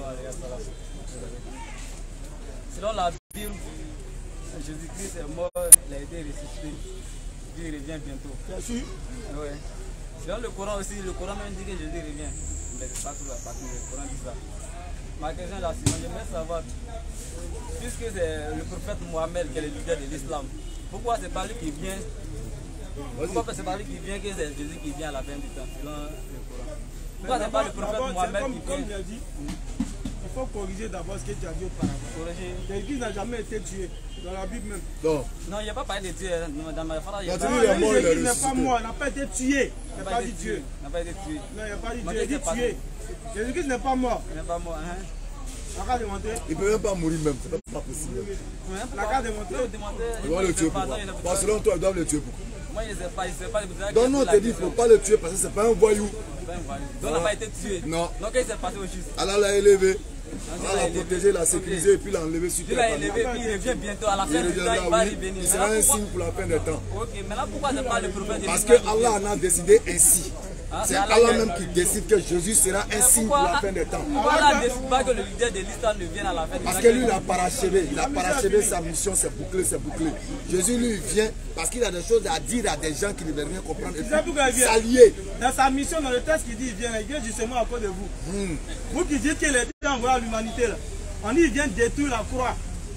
Selon la Bible, Jésus-Christ est mort, il a été ressuscité. Dieu revient bientôt. Bien sûr. Oui. Selon le Coran aussi, le Coran même dit que Jésus revient. Mais c'est pas tout la partie, le Coran dit ça. Ma question est la suivante, j'aimerais savoir, puisque c'est le prophète Mohammed qui est le leader de l'islam, pourquoi c'est pas lui qui vient? Pourquoi c'est pas lui qui vient que c'est Jésus qui vient à la fin du temps, selon le Coran? Pourquoi c'est pas le prophète Mohammed qui vient? Comme il a dit, il faut corriger d'abord ce que tu as dit auparavant. Jésus n'a jamais été tué, dans la Bible même. Non. Non, il n'y a pas parlé de Dieu. Dans ma phrase, il n'y a Quand pas il est mort, il est Jésus n'est pas ressuscité. mort, il n'a pas été tué. Il n'a pas dit Dieu. Il n'a pas été tué. Non, il n'a pas dit Moi, Dieu, il je dit sais pas. tué. Jésus-Christ n'est pas mort. Il n'est pas mort. Hein? La carte démontrée. Il ne peut même pas mourir même, c'est pas possible. La carte démontrée. Ils vont le tuer pourquoi? Parce que selon toi, ils doivent le tuer pourquoi? Moi, je ne sais pas. Je sais pas. Donc non, on te dit qu'il ne faut pas le tuer parce que c'est pas un voyou. Donc, il n'a pas été tué. Non. Donc, qu'est-ce qui s'est passé au juste? Allah l'a élevé. Allah l'a protégé, l'a sécurisé et puis l'a enlevé sur Dieu terre. l'a élevé, puis il revient bientôt. À la fin Il du temps, il va reviendra, oui. revenir. Il sera un signe pour la fin des temps. Ok, maintenant, pourquoi c'est pas le prophète de Parce que l'islam qui Allah vient? en a décidé ainsi. Ah, C'est Allah Allah qui- même qui décide que Jésus sera un signe pour la fin des temps. Pourquoi Allah ne décide pas que le leader de l'islam ne vienne à la fin du temps? Parce que lui, il a parachevé. Il a parachevé sa mission, c'est bouclé, c'est bouclé. Jésus, lui, il vient parce qu'il a des choses à dire à des gens qui ne veulent rien comprendre. Et C'est pourquoi il puis, vient. s'allier. Dans sa mission, dans le texte qui dit il vient, il vient justement à cause de vous. Hmm. Vous qui dites qu'il est envoyé à l'humanité, là. On dit il vient détruire la croix.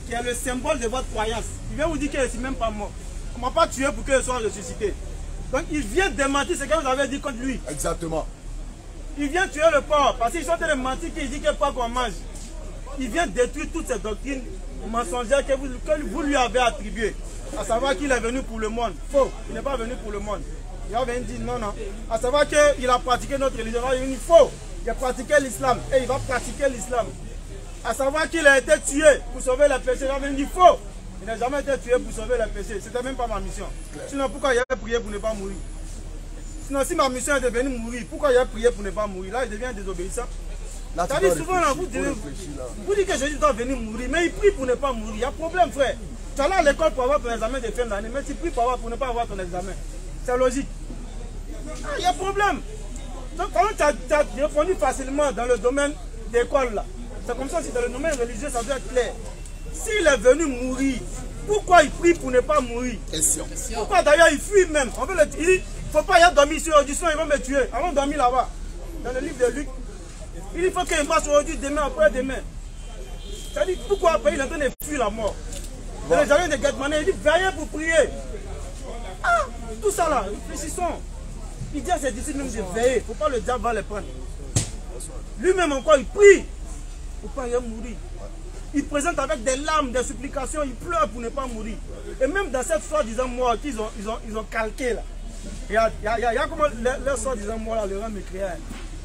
qui est le symbole de votre croyance. Il vient vous dire qu'il ne est même pas mort. On ne m'a pas tué pour qu'il soit ressuscité. Donc il vient démentir ce que vous avez dit contre lui. Exactement. Il vient tuer le porc parce qu'ils sont en train de mentir qu'il dit qu'il n'y a pas qu'on mange. Il vient détruire toutes ces doctrines mensongères que vous, que vous lui avez attribuées. À savoir qu'il est venu pour le monde. Faux, il n'est pas venu pour le monde. Il va venir dire non, non. À savoir qu'il a pratiqué notre religion. Il va dire faux. Il a pratiqué l'islam et il va pratiquer l'islam. À savoir qu'il a été tué pour sauver les péchés. Il va venir dire faux. Il n'a jamais été tué pour sauver les péchés. Ce n'était même pas ma mission. Sinon, pourquoi il a prié pour ne pas mourir? Sinon, si ma mission est de venir mourir, pourquoi il a prié pour ne pas mourir? Là, il devient désobéissant. C'est-à-dire souvent, là, vous, devez, vous dites que Jésus doit venir mourir, mais il prie pour ne pas mourir. Il y a problème, frère. Tu es allé à l'école pour avoir ton examen de fin d'année, mais tu pries pour, avoir, pour ne pas avoir ton examen. C'est logique. Ah, il y a problème. Donc, quand tu as, tu as répondu facilement dans le domaine d'école, là, c'est comme ça aussi dans le domaine religieux, ça doit être clair. S'il est venu mourir, pourquoi il prie pour ne pas mourir? Question. Pourquoi d'ailleurs il fuit même? On veut le dire, il dit, faut pas y aller dormir sur audition, ils vont me tuer. Allons dormir là-bas. Dans le livre de Luc, il dit, faut qu'il marche aujourd'hui, demain, après demain. C'est-à-dire, pourquoi après il est en train de fuir la mort? Dans les jardins de Gethsemane, il dit, veillez pour prier. Ah, tout ça là, réfléchissons. Il dit à ses disciples même de veiller, il ne faut pas le diable va les prendre. Lui-même encore, il prie pour ne pas y mourir. Il présente avec des larmes, des supplications, il pleure pour ne pas mourir. Et même dans cette soi-disant mort qu'ils ont, ils ont, ils ont calqué là, il y a, il y a, il y a comment leur soi-disant mort là, le rend mécréant.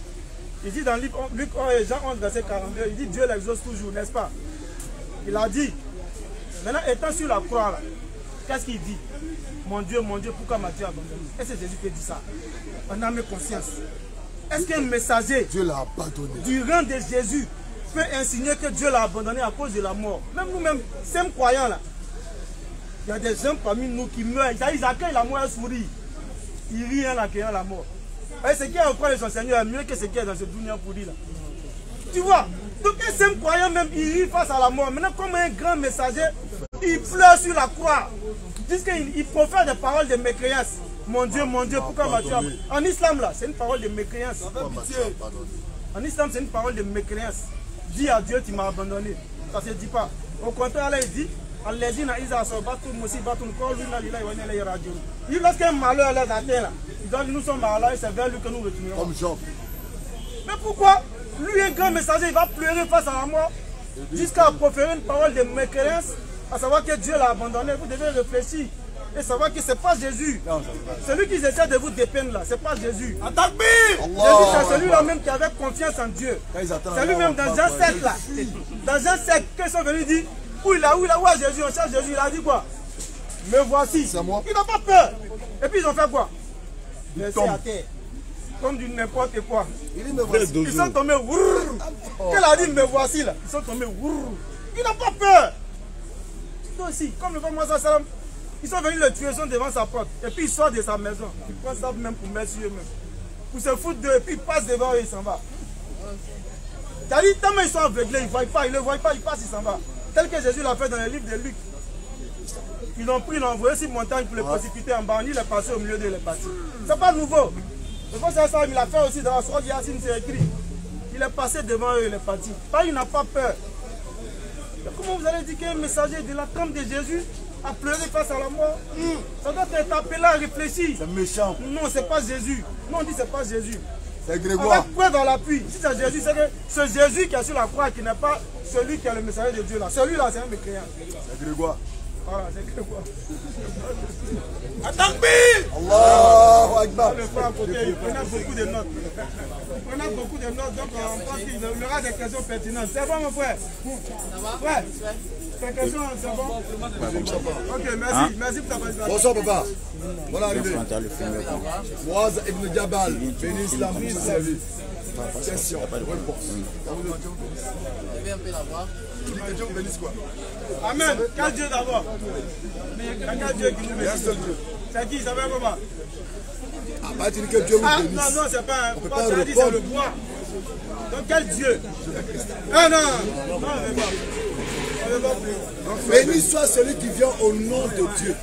Il dit dans Luc Jean onze, verset quarante-deux, il dit Dieu l'exauce toujours, n'est-ce pas? Il a dit, maintenant étant sur la croix là, qu'est-ce qu'il dit? Mon Dieu, mon Dieu, pourquoi m'as-tu abandonné? Est-ce que Jésus peut dire ça? On a mes conscience. Est-ce qu'un messager Dieu l'a abandonné du rang de Jésus peut insinuer que Dieu l'a abandonné à cause de la mort? Même nous-mêmes, ces croyants là, il y a des gens parmi nous qui meurent, ils accueillent la mort et sourient. Ils rient en accueillant la mort. Et ce qui est en croix de son Seigneur est mieux que ce qui est dans ce dunya pourri là. Tu vois? Donc un simple croyant même, il rit face à la mort. Maintenant, comme un grand messager, il pleure sur la croix. Puisqu'il profère des paroles de mécréance. Mon Dieu, mon Dieu, pourquoi m'as-tu abandonné? En islam là, c'est une parole de mécréance. En islam, c'est une parole de mécréance. Dis à Dieu, tu m'as abandonné. Ça ne se dit pas. Au contraire, là, il dit, lorsqu'un malheur les atteint là, ils ont dit nous sommes malades et c'est vers lui que nous retournerons. Comme Job. Mais pourquoi lui, un grand messager, il va pleurer face à la mort jusqu'à proférer une parole de mécréance, à savoir que Dieu l'a abandonné? Vous devez réfléchir et savoir que ce n'est pas Jésus. Celui qui essaie de vous dépeindre là, ce n'est pas Jésus. Jésus, c'est celui-là même qui avait confiance en Dieu. C'est lui-même dans Jean sept là. Dans Jean sept, qu'ils sont venus dire, où il a, où il a, où est Jésus? On cherche Jésus, il a dit quoi? Me voici. C'est moi. Il n'a pas peur. Et puis ils ont fait quoi? Laissé à terre. Comme du n'importe quoi. Il dit me voici. Ils sont tombés. Qu'elle a dit me voici là. Ils sont tombés. Il n'a pas peur. Toi aussi, comme le prophète Salam, ils sont venus le tuer, ils sont devant sa porte. Et puis ils sortent de sa maison. Ils prennent ça même pour mettre sur eux-mêmes. Pour se foutre d'eux. Et puis ils passent devant eux et ils s'en vont. C'est-à-dire, tellement ils sont aveuglés, ils ne voient pas, ils ne le voient pas, ils passent, ils s'en vont. Tel que Jésus l'a fait dans le livre de Luc. Ils ont pris, ils l'ont envoyé sur une montagne pour le précipiter en bas. Il est passé au milieu d'eux, il est parti. Ce n'est pas nouveau. Le prophète Salam, il l'a fait aussi dans la sourate Yassine, c'est écrit. Il est passé devant eux, il est parti. Pas, il n'a pas peur. Comment vous allez dire qu'un messager de la tombe de Jésus a pleuré face à la mort? mmh. Ça doit être appelé à réfléchir. C'est méchant. Non, ce n'est pas Jésus. Non, on dit que ce n'est pas Jésus. C'est Grégoire. Avec preuve à l'appui. Si c'est Jésus, c'est que ce Jésus qui est sur la croix, qui n'est pas celui qui est le messager de Dieu là. Celui-là, c'est un mécréant. C'est Grégoire. Voilà, c'est Grégoire. Attends, Allahu Akbar. Le frère à côté, il prenait beaucoup de notes. Il prenait beaucoup de notes, donc on pense qu'il aura des questions pertinentes. C'est bon, mon frère? Ça va? Ouais. Tes questions, c'est bon? Ok, merci. Hein? Merci pour ta participation. Bonsoir, papa. Voilà, arrivé. Moaz Ibn Jabal, béni islam, salut. Question. Réponse. Je vais un peu la voir. Que Dieu vous bénisse quoi? Amen. Quel Dieu d'abord? Quel Dieu qui nous bénisse? C'est qui? Ça veut comment? Ah, bah, tu dis que Dieu vous bénisse. Ah, non, non, c'est pas un. On peut pas répondre. C'est le bois. Donc, quel Dieu? Ah, non. Non, on ne veut pas. Béni soit celui qui vient au nom de Dieu.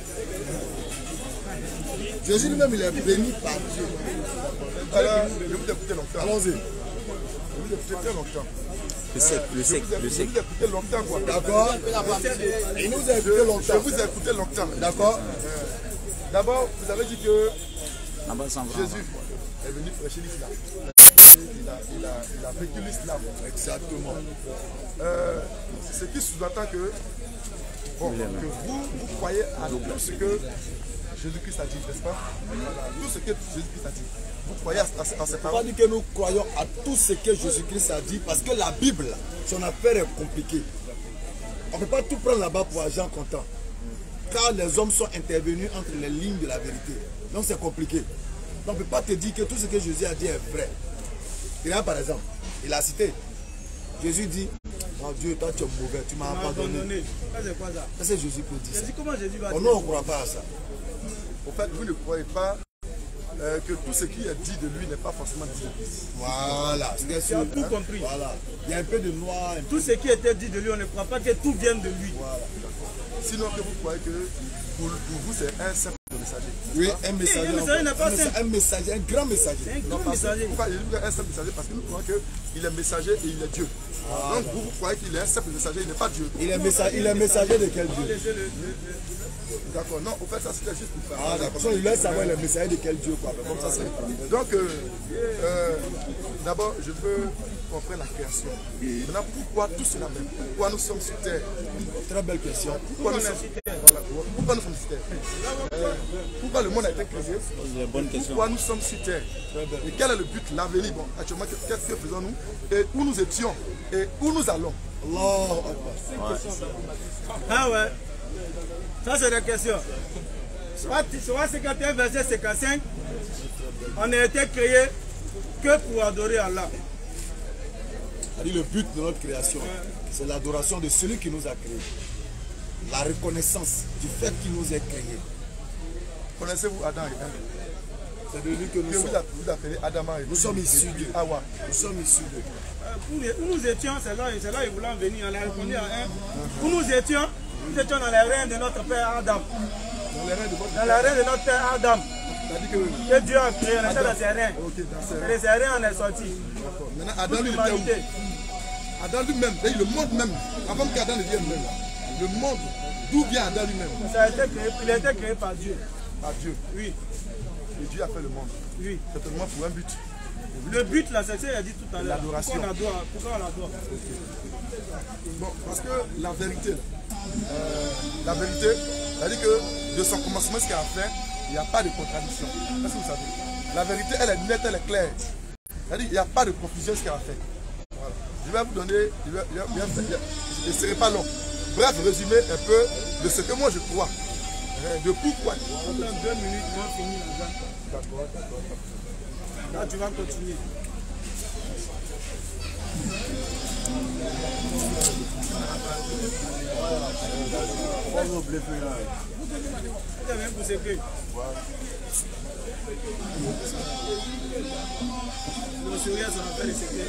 Jésus lui-même, il est béni par Dieu. Alors, je vais vous écouter longtemps. Allons-y. Je vais vous écouter très longtemps. Le sec, le sec, je vous ai, le je sec. vous ai écouté longtemps, quoi. D'accord. Il nous a écouté Je longtemps. vous ai écouté longtemps. D'accord. D'abord, vous avez dit que En bas, cent francs. Jésus est venu prêcher l'islam. Il a, il, a, il a vécu l'islam. Exactement. Euh, ce qui sous-entend que, bon, que vous, vous croyez à tout ce que Jésus-Christ a dit, n'est-ce pas? Tout ce que Jésus-Christ a dit. Vous croyez à, à, à ces On va paroles? dire que nous croyons à tout ce que Jésus-Christ a dit parce que la Bible, son affaire est compliquée. On ne peut pas tout prendre là-bas pour argent comptant. Car les hommes sont intervenus entre les lignes de la vérité. Donc c'est compliqué. Donc on ne peut pas te dire que tout ce que Jésus a dit est vrai. Il y a par exemple, il a cité. Jésus dit, mon Dieu, toi tu es mauvais, tu m'as abandonné. Ça c'est quoi ça? Ça c'est Jésus qui dit ça. Jésus, comment Jésus va Oh, dire? nous on ne croit pas à ça. En fait, vous ne croyez pas euh, que tout ce qui est dit de lui n'est pas forcément dit de lui. Voilà. C'est bien Tu sûr. as tout compris. Voilà. Il y a un peu de noir. Un peu Tout ce qui était dit de lui, on ne croit pas que tout vienne de lui. Voilà. Sinon que vous croyez que pour, pour vous c'est un simple messager. Oui, un messager. un messager n'est pas un, messager simple. un messager, un grand messager. C'est un Non, grand parce que, messager. pourquoi il est un simple messager? Parce que nous croyons qu'il est messager et il est Dieu. Donc vous, vous croyez qu'il est un simple messager, il n'est pas Dieu. Il est messager, il est messager de quel Dieu? Laissez le- le- le- D'accord, non, au fait ça c'était juste pour faire. Ah d'accord, il laisse savoir le messager de quel Dieu quoi. Mais comme ça c'est. Donc, euh, euh, d'abord, je veux qu'on prenne la création. Maintenant, pourquoi tout cela même? Pourquoi nous sommes sur terre? Très belle question. Pourquoi nous sommes, voilà, pourquoi nous sommes sur terre? Euh, pourquoi le monde a été créé? C'est une bonne question. Pourquoi nous sommes sur terre? Et quel est le but, l'avenir? Bon, actuellement, qu'est-ce que faisons-nous? Et où nous étions? Et où nous allons? Allahu Akbar. Ah ouais. Ça c'est la question. Soit cinquante et un verset cinquante-cinq, on a été créé que pour adorer Allah. C'est-à-dire le but de notre création, c'est l'adoration de celui qui nous a créés. La reconnaissance du fait qu'il nous ait créés. Connaissez-vous Adam et Ève? C'est de lui que nous Que vous sommes. appelez, vous appelez Adama et Nous sommes issus et de. Hawa. Nous sommes issus de. Où nous étions, c'est là, c'est là ils voulaient en venir. On a répondu à un. Où nous étions, nous étions dans les reins de notre père Adam. Dans les reins de votre Dans les reins de notre père Adam. C'est-à-dire que. Que Dieu a créé, on était dans ses reins. Ok, dans ces Et reins. de ses reins, on est sorti. D'accord. Maintenant, Adam Toute lui était l'humanité. où? Adam lui-même, c'est-à-dire le monde même, avant qu'Adam ne vienne même, là, le monde, d'où vient Adam lui-même? Ça a été créé, il a été créé par Dieu. Par Dieu. Oui, Et Dieu a fait le monde. oui. Certainement pour un but. Le but, là, c'est ce qu'il a dit tout à l'heure. L'adoration. Pourquoi on adore? Pourquoi on adore? Bon, parce que la vérité, euh, la vérité, c'est-à-dire que de son commencement jusqu'à la fin, il n'y a pas de contradiction. Est-ce que vous savez? La vérité, elle est nette, elle est claire. C'est-à-dire qu'il n'y a pas de confusion jusqu'à la fin. Voilà. Je vais vous donner, je vais, je vais, je vais, je ne serai pas long. Bref, résumer un peu de ce que moi je crois. Hein, de pourquoi. Dans deux minutes, on va finir là-dedans. D'accord, d'accord. Là, tu vas continuer. Vous avez un pouce que. Le sourire, ça va faire les secrets.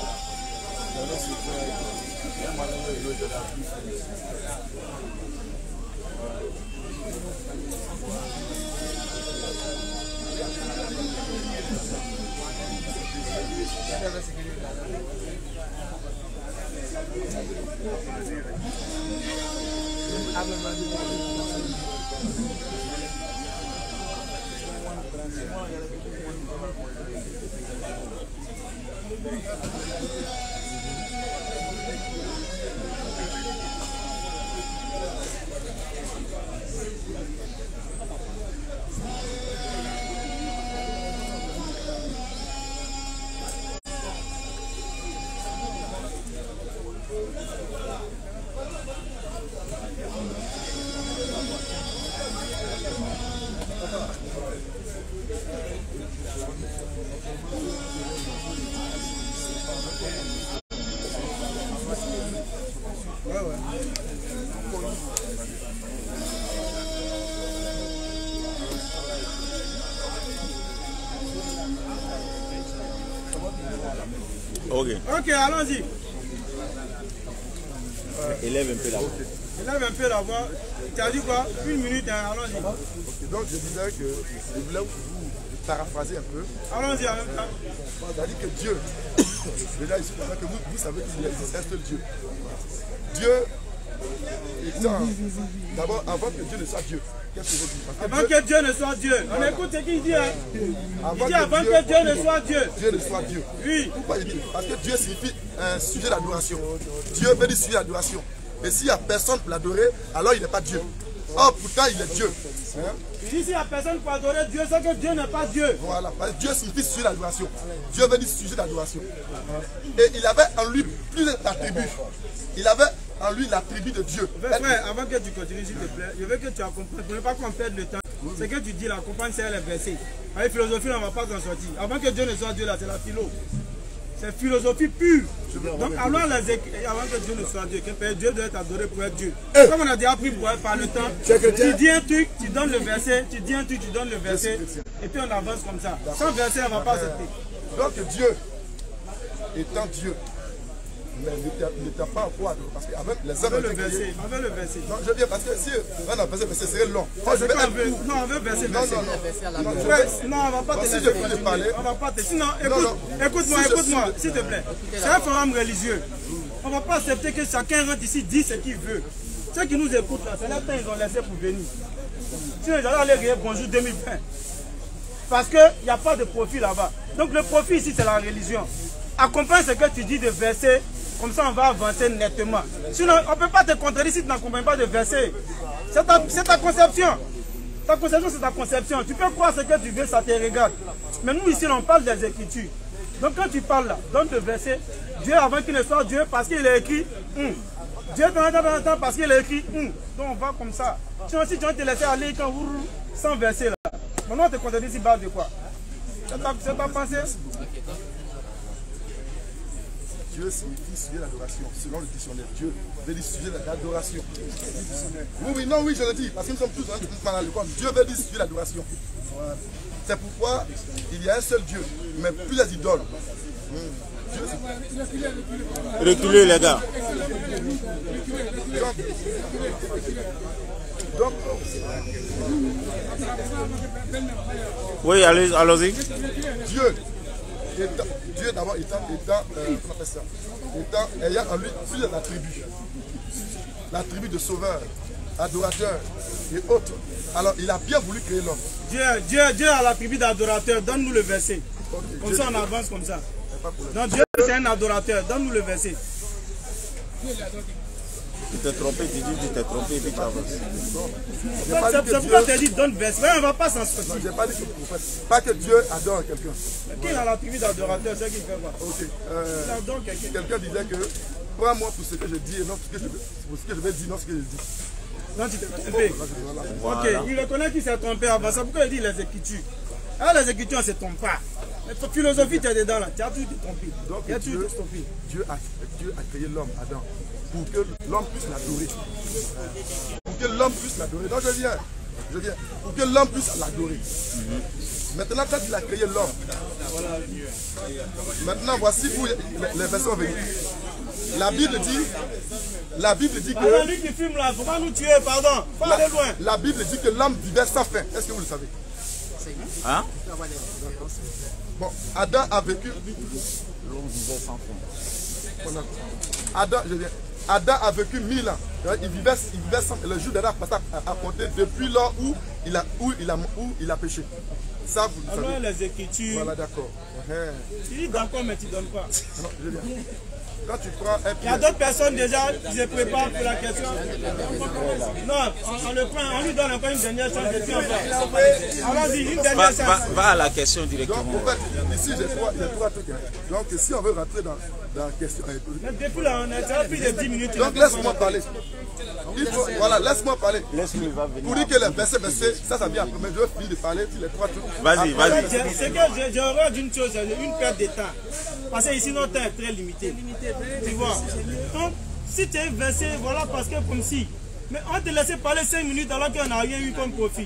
Ok. Ok, allons-y. Élève un peu la voix. Élève un peu la voix. Tu as dit quoi? Une minute, hein, allons-y. Ok, donc je disais que je voulais vous paraphraser un peu. Allons-y en même temps. C'est-à-dire que Dieu, Déjà, il suffit que vous, vous savez qu'il existe un seul Dieu. Dieu étant, d'abord, avant que Dieu ne soit Dieu, qu'est-ce que je dis? Parce que Avant Dieu, que Dieu ne soit Dieu. On Voilà. écoute ce qu'il dit. Hein. avant Il dit avant que Dieu ne soit Dieu. Dieu ne soit Dieu. Oui. Pourquoi il dit? Parce que Dieu signifie un sujet d'adoration. Dieu veut dire sujet d'adoration. Et s'il n'y a personne pour l'adorer, alors il n'est pas Dieu. Or, pourtant, il est Dieu. Hein? Il dit s'il n'y a personne pour adorer Dieu, c'est que Dieu n'est pas Dieu. Voilà. Parce que Dieu signifie sujet d'adoration. Dieu veut dire sujet d'adoration. Et il avait en lui plusieurs attributs. Il avait en lui l'attribut de Dieu. Frère, avant que tu continues, s'il te plaît, je veux que tu accompagnes, pour ne pas qu'on perde le temps. Ce que tu dis là, accompagne, c'est les versets. Avec philosophie, on ne va pas s'en sortir. Avant que Dieu ne soit Dieu là, c'est la philo. C'est philosophie pure. Donc, alors, les écrits, avant que Dieu ne soit Dieu, que Dieu doit être adoré pour être Dieu. Comme on a déjà appris pour être par le temps, tu dis un truc, tu donnes le verset, tu dis un truc, tu donnes le verset, et puis on avance comme ça. Sans verset, on ne va pas accepter. Donc Dieu, étant Dieu, mais il n'était pas encore adoré. Parce qu'avec les hommes, Avec le verset, avec le verset. non, je viens parce que si on a verset, verset serait long. Moi, je C'est vais qu'on être veut. court. Non, on veut verset, Non, verset. non, non. Non, je Ouais, vais- non, on va pas te Si laisser je peux continuer. parler. On va pas te. Sinon, Non, écoute, non. écoute-moi, Si je écoute-moi, suis- s'il te plaît. C'est un forum religieux. On va pas accepter que chacun rentre ici, dit ce qu'il veut. Ceux qui nous écoutent là, c'est là qu'ils ont laissé pour venir. Sinon, ils allaient aller rire bonjour deux mille vingt. Parce qu'il n'y a pas de profit là-bas. Donc le profit ici, c'est la religion. Accompagne ce que tu dis de verset. Comme ça, on va avancer nettement. Sinon, on ne peut pas te contredire si tu n'accompagnes pas de verset. C'est ta, c'est ta conception. Ta conception, c'est ta conception. Tu peux croire ce que tu veux, ça te regarde. Mais nous, ici, on parle des Écritures. Donc, quand tu parles là, donne le verset. Dieu, avant qu'il ne soit Dieu, parce qu'il est écrit, hum. Dieu, de temps en temps, parce qu'il est écrit, hum. Donc, on va comme ça. Sinon, si tu vas te laisser aller quand, sans verset là, maintenant, on te contredit si base de quoi? C'est ta, c'est ta pensée? Dieu signifie sujet d'adoration. Selon le dictionnaire, Dieu veut dire sujet d'adoration. Oui, oui, non, oui, je le dis. Parce que nous sommes tous dans le coin. Dieu veut dire sujet d'adoration. C'est pourquoi il y a un seul Dieu, mais plusieurs idoles. Dieu, c'est- Reculez les gars. donc, donc, Oui, allez- allons-y. Dieu, étant, Dieu d'abord étant, étant, euh, comment on appelle ça, étant, ayant en lui plusieurs attributs. L'attribut de sauveur, adorateur et autres. Alors, il a bien voulu créer l'homme. Dieu, Dieu, Dieu a l'attribut d'adorateur. Donne-nous le verset. Ok, Comme Dieu- ça, on avance comme ça. pas pour le- Donc Dieu, c'est un adorateur. Donne-nous le verset. Tu t'es trompé, tu dis tu t'es trompé et puis tu avances. J'ai pas C'est dit que c'est pourquoi Dieu- tu as dit donne le verset. Ouais, on ne va pas s'en Non, sortir. j'ai pas dit que pour faire- pas que Dieu adore quelqu'un. Qui a l'attribut d'adorateur, c'est qui fait quoi? Ok. euh, Il adore quelqu'un. quelqu'un disait que prends-moi pour ce que je dis et non pour ce que je, pour ce que je vais dire, non ce que je dis. Non, tu t'es trompé. Voilà. Ok, il reconnaît qu'il s'est trompé avant ça. Pourquoi il dit les écritures? Alors les écritures, on ne se trompe pas. Mais ta philosophie, tu es dedans là. Tu as tout été trompé. Donc Tu as tout Dieu, été trompé. Dieu, a, Dieu a créé l'homme, Adam, pour que l'homme puisse l'adorer. Pour que l'homme puisse l'adorer. Donc je viens, je viens. Pour que l'homme puisse l'adorer. Maintenant, quand il a créé l'homme, maintenant voici où les, les versets sont venus. La Bible dit, la Bible dit Alors que lui qui fume là, il ne faut pas nous tuer, pardon. Faut la, aller loin. la Bible dit que l'homme vivait sans faim. Est-ce que vous le savez? Hein? Bon, Adam a vécu. L'homme vivait sans fin. Voilà. Adam, je viens. Adam a vécu mille ans. Il vivait, il vivait sans. Le jour d'Adam a compté depuis lors où il a, où il a, où il a péché. Ça, vous le Alors savez. les écritures. Voilà, d'accord. Uh-huh. Tu dis d'accord, mais tu ne donnes pas. Non, je viens. Quand tu prends un Il y a pierre, d'autres personnes déjà qui se préparent pour la question. Non, on, on le prend, on lui donne encore une dernière chance et puis on va. Allons-y, une Va, dernière va, chance. va à la question donc directement. en fait, ici j'ai trois, j'ai trois trucs. Hein. Donc si on veut rentrer dans, dans la question. euh, Mais depuis là, on a déjà plus de dix minutes. Donc laisse-moi parler. Il faut, voilà, laisse-moi parler. Laisse-lui, il va venir. Pour dire que les versets, versets, ça, ça vient après. Mais je vais finir de parler sur les trois trucs. Vas-y, Après, vas-y. Je- C'est que je- j'ai horreur d'une chose, c'est une perte de temps. Parce que ici, notre temps est très limité. Tu vois. Donc, si tu es versé, voilà, parce que comme si. Mais on te laissait parler cinq minutes alors qu'on n'a rien eu comme profit.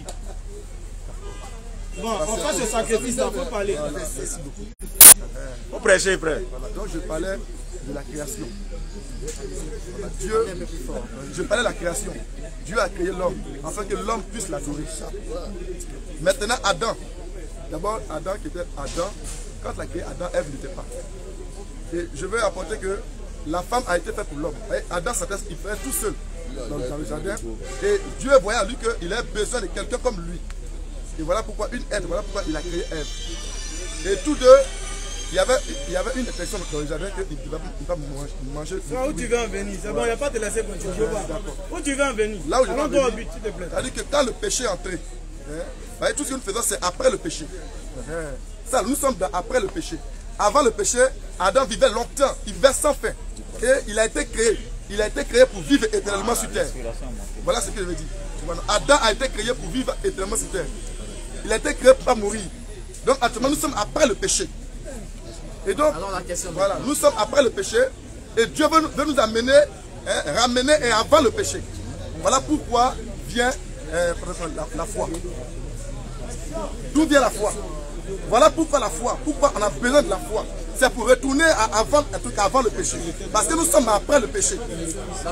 Bon, on fait ce sacrifice, il faut parler. Merci beaucoup. Faut prêcher, frère. Voilà, donc je parlais de la création. Voilà, Dieu, je parlais de la création. Dieu a créé l'homme afin que l'homme puisse l'adorer. Maintenant, Adam. D'abord, Adam qui était Adam. Quand il a créé Adam, Ève n'était pas. Et je veux apporter que la femme a été faite pour l'homme. Adam s'atteste, il fait tout seul dans, dans le jardin. Et Dieu voyait à lui qu'il avait besoin de quelqu'un comme lui. Et voilà pourquoi une aide, voilà pourquoi il a créé Ève. Et tous deux, il y avait, il y avait une intention dans le jardin qu'il ne va pas manger. manger où oui. Tu veux en venir? C'est bon, il n'y a pas de laisser continuer. Où tu veux en venir? Là où je veux en venir, but, s'il te plaît. C'est-à-dire que quand le péché est entré, hein, tout ce que nous faisons, c'est après le péché. Ça, nous sommes dans, après le péché. Avant le péché, Adam vivait longtemps, il vivait sans fin. Et il a été créé. Il a été créé pour vivre éternellement sur terre. Voilà ce que je veux dire. Adam a été créé pour vivre éternellement sur terre. Il a été créé pour pas mourir. Donc actuellement, nous sommes après le péché. Et donc, alors, la question voilà, nous sommes après le péché. Et Dieu veut, veut nous amener, hein, ramener et avant le péché. Voilà pourquoi vient euh, la, la foi. D'où vient la foi? Voilà pourquoi la foi, pourquoi on a besoin de la foi. C'est pour retourner à avant, un truc avant le péché. Parce que nous sommes après le péché. Hein?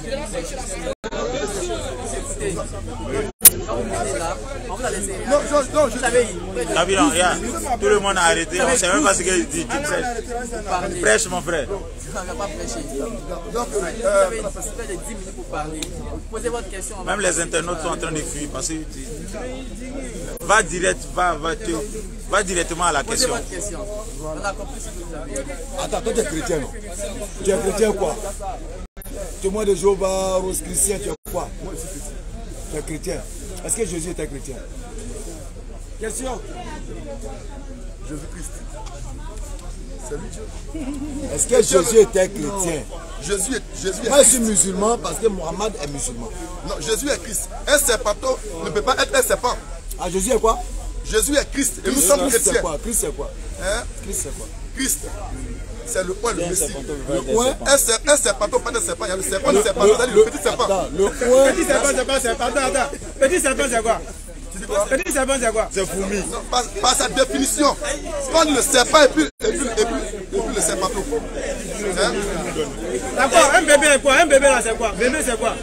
Non, non, non, je savais. Tout le monde a arrêté, on ne sait même pas ce qu'il dit. Tu prêches. Prêche, mon frère. On ne va pas prêcher. Donc, vous avez dix minutes pour parler. Posez votre question. Même les internautes sont en train de fuir parce que tu... va direct, va, va, tu... va directement à la question. Posez votre question. On a compris ce que vous avez. Attends, toi tu es chrétien, non? Tu es chrétien quoi? Témoin de Jéhovah, rose chrétien, tu es quoi? Moi je suis chrétien. Tu es chrétien. Est-ce que Jésus était chrétien? Question. Jésus-Christ. C'est lui Dieu. Est-ce que Jésus était chrétien? Jésus est, Jésus est Moi je suis musulman parce que Mohamed est musulman. Non, Jésus est Christ. Un serpenteau ne peut pas être un serpent. Ah, Jésus est quoi? Jésus est Christ et nous sommes Christ chrétiens. c'est quoi? Christ c'est quoi? Hein? Christ c'est quoi? Christ, c'est le point, le Messie. Le point, un serpenteau, pas de serpent, il y a le serpent, le serpent, le, le, le petit serpent. Attends, le point. Petit serpent, c'est pas serpent. Attends, attends. Petit serpent, c'est quoi? Tu dis quoi? Petit serpent, c'est quoi? C'est fourmi. Par, par sa définition, quand le serpent et puis, et puis, et puis, et puis le serpenteau. Hein? D'accord, un bébé est quoi? Un bébé là, c'est quoi? Bébé, c'est quoi?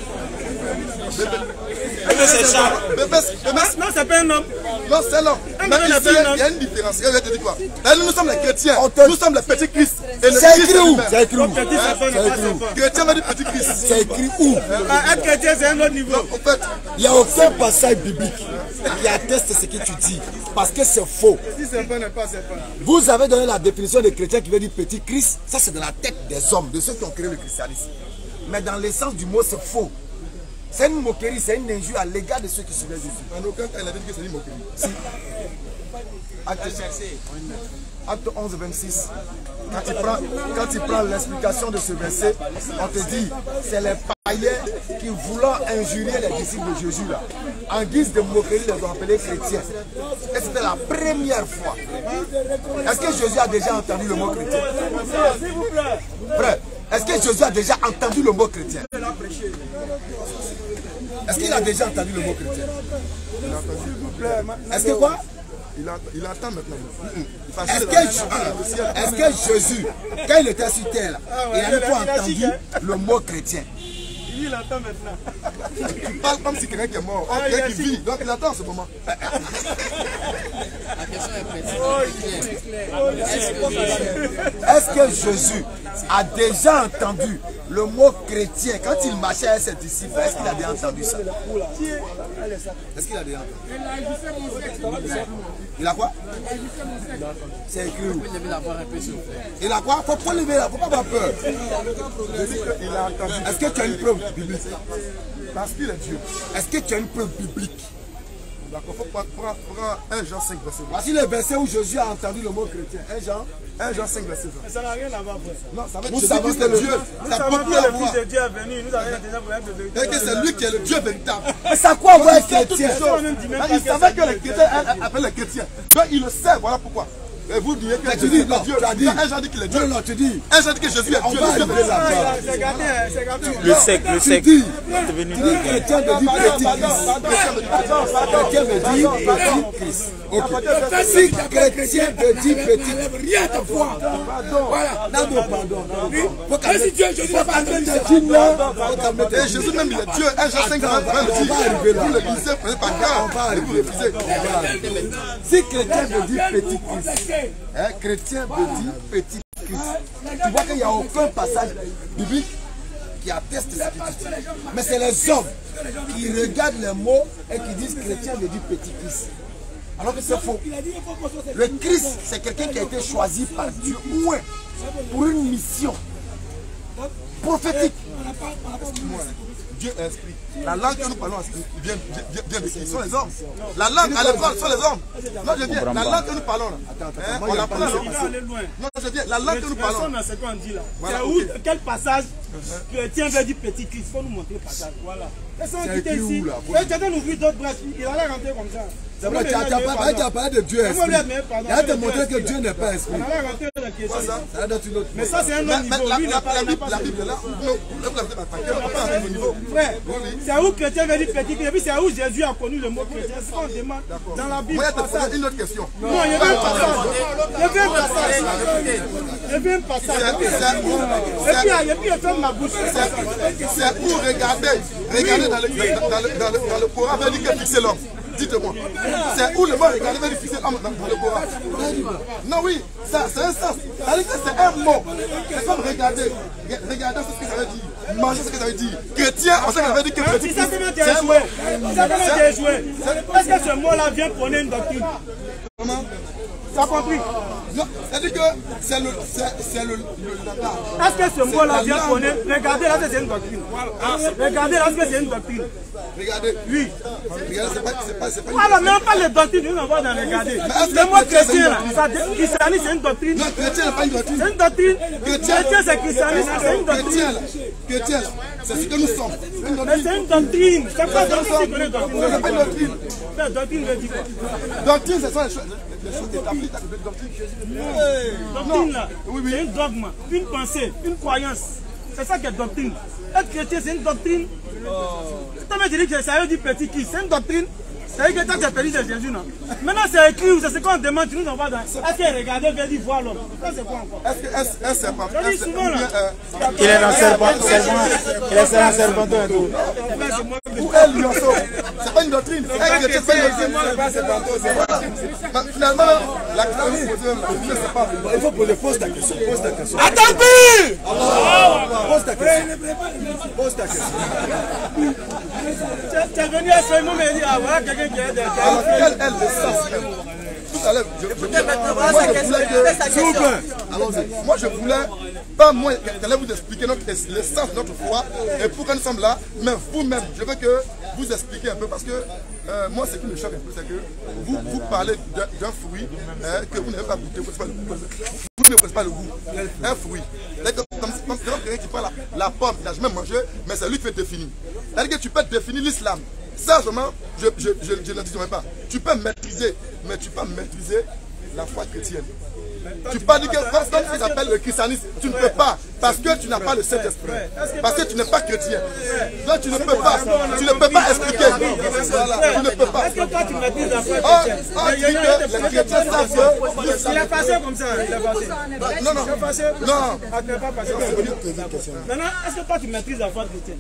Bébé, c'est ça. Bébé, bébé, non, c'est pas un homme. non, c'est l'homme. Mais ici, il y a une différence. Je vais te dire quoi. Là, nous sommes les chrétiens. Nous sommes les petits Christ. Et le C'est Christ écrit où? lui-même. C'est écrit où? Petit serpent n'est pas serpent. Chrétien veut dire petit Christ. C'est écrit où? Ah, être chrétien, c'est un autre niveau. En fait, Il n'y a aucun passage biblique qui atteste ce que tu dis. Parce que c'est faux. Petit serpent n'est pas serpent. Vous avez donné la définition de chrétien qui veut dire petit Christ. Ça, c'est dans la tête des hommes, de ceux qui ont créé le christianisme. Mais dans l'essence du mot, c'est faux. C'est une moquerie, c'est une injure à l'égard de ceux qui suivaient Jésus. en aucun cas, il a dit que c'est une moquerie. Si. Acte, Acte onze, vingt-six. Quand tu prends, quand tu prends l'explication de ce verset, on te dit, c'est les païens qui voulant injurier les disciples de Jésus là. En guise de moquerie, ils les ont appelés chrétiens. Et c'était la première fois. Est-ce que Jésus a déjà entendu le mot chrétien? Frère, est-ce que Jésus a déjà entendu le mot chrétien? Est-ce qu'il a déjà entendu le mot chrétien? Est-ce que quoi? Il, a, il attend maintenant. Est-ce que, est que Jésus, quand il était sur terre, il a pas entendu le mot chrétien? Il attend maintenant. Il parle comme si quelqu'un qui est mort. Oh, quelqu'un qui vit. Donc il attend en ce moment. La question est précise. Est-ce que Jésus a déjà entendu le mot chrétien quand il marchait avec ses disciples? Est-ce qu'il a déjà entendu ça? Est-ce qu'il a déjà entendu? Il a quoi? C'est écrit où? Il a quoi? Faut pas lever là, faut pas avoir peur. Est-ce que tu as une preuve biblique? Parce qu'il est Dieu. Est-ce que tu as une preuve biblique? D'accord, il faut prendre un Jean cinq, verset vingt. Voici le verset où Jésus a entendu le mot chrétien. un Jean, un Jean cinq, verset vingt. Ça n'a rien à voir, frère. Non, ça veut nous dire savons que le Dieu. Nous savons que le Fils de Dieu est venu. Nous avons déjà pour être venu. Et que c'est lui qui est le Dieu véritable. Mais ça quoi voir chrétien? Il savait que les chrétiens appellent les chrétiens. Donc il le sait, voilà pourquoi. Et vous dites que tu dis non, Dieu. tu as dit. Un Jean dit qu'il est Dieu. Non, non, tu dis. Un Jean dit que Jésus est On Dieu. va arriver là-bas. C'est gardé, c'est gardé. Le sec, le Tu sec. dis. C'est venu Tu dis chrétien de dire petit Christ. Chrétien veut dire petit Christ. Ok. Si chrétien veut dire petit, rien de foi. Voilà. Non, non, pardon. Faut calmer. Faut calmer tes dîmes là. Faut calmer tes Et Jésus même il est Dieu. Un Jean cinq, vingt le dit. On va arriver là. Vous le lisez, prenez par cœur. On va arriver là. Si chrétien veut dire petit Christ, hein, chrétien veut dire petit Christ. tu vois qu'il n'y a aucun passage biblique qui atteste ce que tu dis. Mais c'est les hommes qui regardent les mots et qui disent chrétien veut dire petit Christ. Alors que c'est faux. Le Christ, c'est quelqu'un qui a été choisi par Dieu ouais, pour une mission prophétique. Dieu est esprit. La langue que nous parlons vient, vient, vient de qui? Ce sont les hommes. La langue à l'école sont les hommes. Non, je viens. La langue que nous parlons là. Attends, attends, hein, on apprend. Non, je viens. La langue que nous parlons. C'est qu'on dit là. Voilà, okay. Quel passage chrétien veut dire petit Christ? Il faut nous montrer le passage. Voilà. C'est écrit où là? Tu as ouvrir d'autres brèches. Il allait rentrer comme ça. C'est vrai, tu as parlé de Dieu esprit. Il a démontré que Dieu n'est pas esprit. Mais ça, c'est un autre niveau. La Bible est là. Frère, c'est où chrétien veut dire petit Christ. Et puis c'est où Jésus a connu le mot chrétien. C'est ce qu'on demande dans la Bible. Moi, je te pose une autre question. Non, il y a un passage. Il y a un passage. Il y a un passage. Et puis, il ferme ma bouche. C'est pour regarder. Regardez dans le Coran, il dit que fixer l'homme. Dites-moi, c'est où le mot regarder veut dire fixer l'homme dans le Coran? Non, oui, ça c'est un sens. C'est un mot. C'est comme regarder. Regardez ce que ça veut dire. Manger ce que ça veut dire. Chrétien, on sait que ça veut dire que petit. C'est ça comment tu as joué. C'est ça comment tu as joué. Est-ce que ce mot-là vient prôner une doctrine? Comment? Tu as compris? Non, c'est-à-dire que c'est le, c'est le, le Est-ce que ce mot-là vient prôner? Regardez là, c'est une doctrine. Regardez là, c'est une doctrine. Regardez. Oui. Regardez, c'est pas, c'est pas, c'est pas. Voilà, même pas les doctrines, nous on va dans regarder. Le mot chrétien là, christianisme c'est une doctrine. Non, chrétien n'est pas une doctrine. C'est une doctrine. Chrétien c'est christianisme, c'est une doctrine. Chrétien là, chrétien là, c'est ce que nous sommes. Mais c'est une doctrine. C'est pas doctrine que les doctrines. C'est pas une doctrine. La doctrine veut dire quoi? Doctrine, ce sont les choses, les choses établies. Doctrine là, c'est un dogme, une pensée, une croyance. C'est ça qui est doctrine. Être chrétien, c'est une doctrine. Quand tu dis que ça veut dire petit qui, c'est une doctrine. C'est que toi tu as perdu de Jésus, non? Maintenant c'est écrit où c'est ce qu'on demande, tu nous envoies dans. Est-ce que regarder veut dire voir l'homme? Ça c'est quoi encore? Est-ce que est-ce c'est pas? Je dis souvent là. Il est dans serpent, il est dans serpent et tout. Où est le lionceau? C'est pas une doctrine. C'est pas une doctrine. Finalement, la question je ne sais pas. Il faut poser, pose ta question. Pose ta question. Attends plus! Pose ta question. Pose ta question. Tu es venu à ce moment et dire, ah voilà quelqu'un qui est derrière. Quel est le sens même? Tout à l'heure, je voulais que. Allons-y. Moi, je voulais, pas moi, qu'elle vous expliquer notre, le sens de notre foi et pourquoi nous sommes là, mais vous-même, je veux que vous expliquiez un peu parce que euh, moi, ce qui me choque un peu, c'est que vous, vous parlez d'un fruit hein, que vous n'avez pas goûté, vous, pas le, vous ne connaissez pas le goût. Un fruit. Comme quelqu'un qui prend la, la pomme, il n'a jamais mangé, mais c'est lui qui fait définir. C'est-à-dire que tu peux définir l'islam. Ça, vraiment, je, je, je, je ne dis pas. Tu peux maîtriser, mais tu peux maîtriser la foi chrétienne. Tu peux dire que comme ce qui s'appelle le christianisme, tu ne peux pas, parce que tu n'as pas le Saint-Esprit. Parce que tu n'es pas chrétien. Donc tu ne peux pas, tu ne peux pas expliquer. Voilà, tu ne peux pas. Est-ce que toi tu maîtrises la foi chrétienne? On dit que les chrétiens savent que... Il est passé comme ça, il est passé. Non, non, il est passé. non. Ah, tu n'es pas passé. Maintenant, est-ce que toi tu maîtrises la foi chrétienne?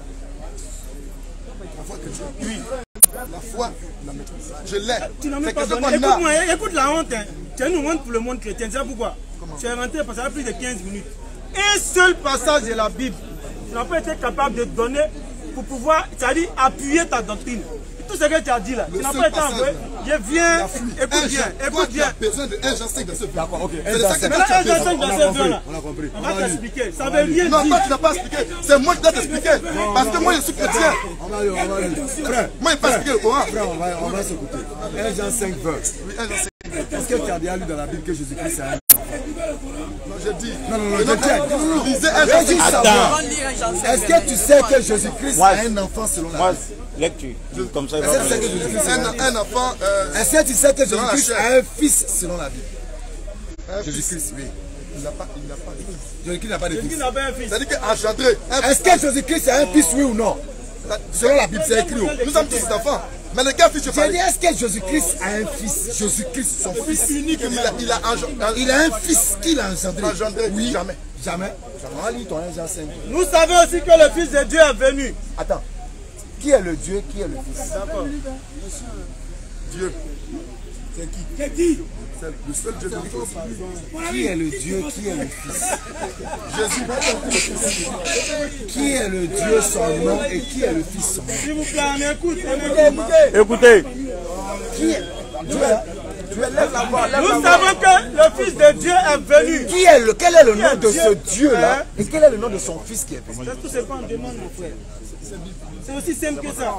La foi chrétienne, oui. La foi, la maîtrise. Je l'ai. Tu n'as même pas donné. Écoute-moi, écoute la honte. Hein. Tu as une honte pour le monde chrétien. Tu sais pourquoi? Tu es rentré parce que ça a plus de quinze minutes. Un seul passage de la Bible, tu n'as pas été capable de donner pour pouvoir, c'est-à-dire appuyer ta doctrine. Tout ce que tu as dit là, tu n'as pas été envoyé. Je viens, écoute bien, écoute bien. Tu as besoin de un cinq verset. D'accord, ok. C'est ça que tu as besoin. On a compris. On va t'expliquer. Ça veut rien dire. Non, toi tu n'as pas expliqué. C'est moi qui dois t'expliquer. Parce que moi je suis chrétien. On va lire, on va lire. Frère, moi il ne pas expliquer le Coran. Frère, on va, on va s'écouter. un Jean cinq verset. Oui, un Jean cinq. Est-ce que tu as déjà lu dans la Bible que Jésus-Christ est un enfant? Non, je dis. Non, non, non, je dis. Lisez un Jean cinq. Est-ce que tu sais que Jésus-Christ est un enfant selon la Bible? Lecture. Comme ça, il Est-ce que tu sais que Jésus-Christ est un enfant? Un enfant. Est-ce que tu sais que Jésus-Christ a un fils selon la Bible? Jésus-Christ, oui. Il n'a pas, il n'a pas de fils. Jésus-Christ n'a pas de fils. Jésus n'a pas un fils. C'est-à-dire qu'engendré. Est-ce que Jésus-Christ a un fils, oui ou non? Selon la Bible, c'est écrit. Nous sommes tous enfants. Mais les gars, fils, je parle. Est-ce que Jésus-Christ a un fils? Jésus-Christ, son fils unique. Il a, il a, il a un fils qu'il a engendré. Engendré, oui. Jamais. Jamais. On va lire ton un Jean cinq. Nous savons aussi que le Fils de Dieu est venu. Attends. Qui est le Dieu? Qui est le Fils? Dieu. C'est qui? C'est qui? C'est le seul Dieu. Qui est le Dieu? Qui est le Fils? Jésus. Qui est le Dieu son nom et qui est le Fils son nom? S'il vous plaît, on écoute. Écoutez. Qui est Dieu? Nous savons que le Fils de Dieu est venu. Qui est le, quel est le nom de Dieu? ce Dieu-là? Et quel est le nom de son Fils qui est venu? Tout c'est pas en demande, mon frère. C'est aussi simple que ça.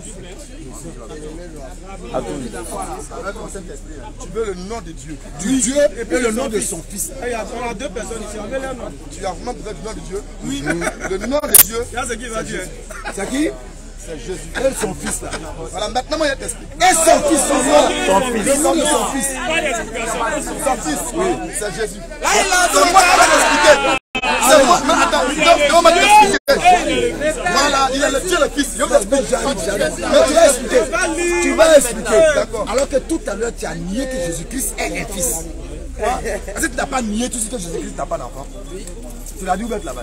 Tu veux le nom de Dieu. Du Dieu et puis le nom de son Fils. Il y a, on a deux personnes ici, on veut leur nom. Tu as vraiment besoin du nom de Dieu? Oui. Le nom de Dieu. Là, c'est qui va dire? C'est qui? C'est Jésus. Et son Fils là. Voilà, maintenant moi je t'explique. Et son Fils, son nom. Son fils. Le nom de son Fils. Son fils, oui, c'est Jésus. C'est moi qui vais t'expliquer. C'est moi, mais attends, on va t'expliquer. Voilà, il est le Dieu le Fils. Je vais t'expliquer. J'arrive, j'arrive. Mais tu vas expliquer. Tu vas expliquer. Alors que tout à l'heure, tu as nié que Jésus-Christ est un fils. Est-ce que tu n'as pas nié tout ce que Jésus-Christ n'a pas d'enfant? Tu l'as dit où être là-bas?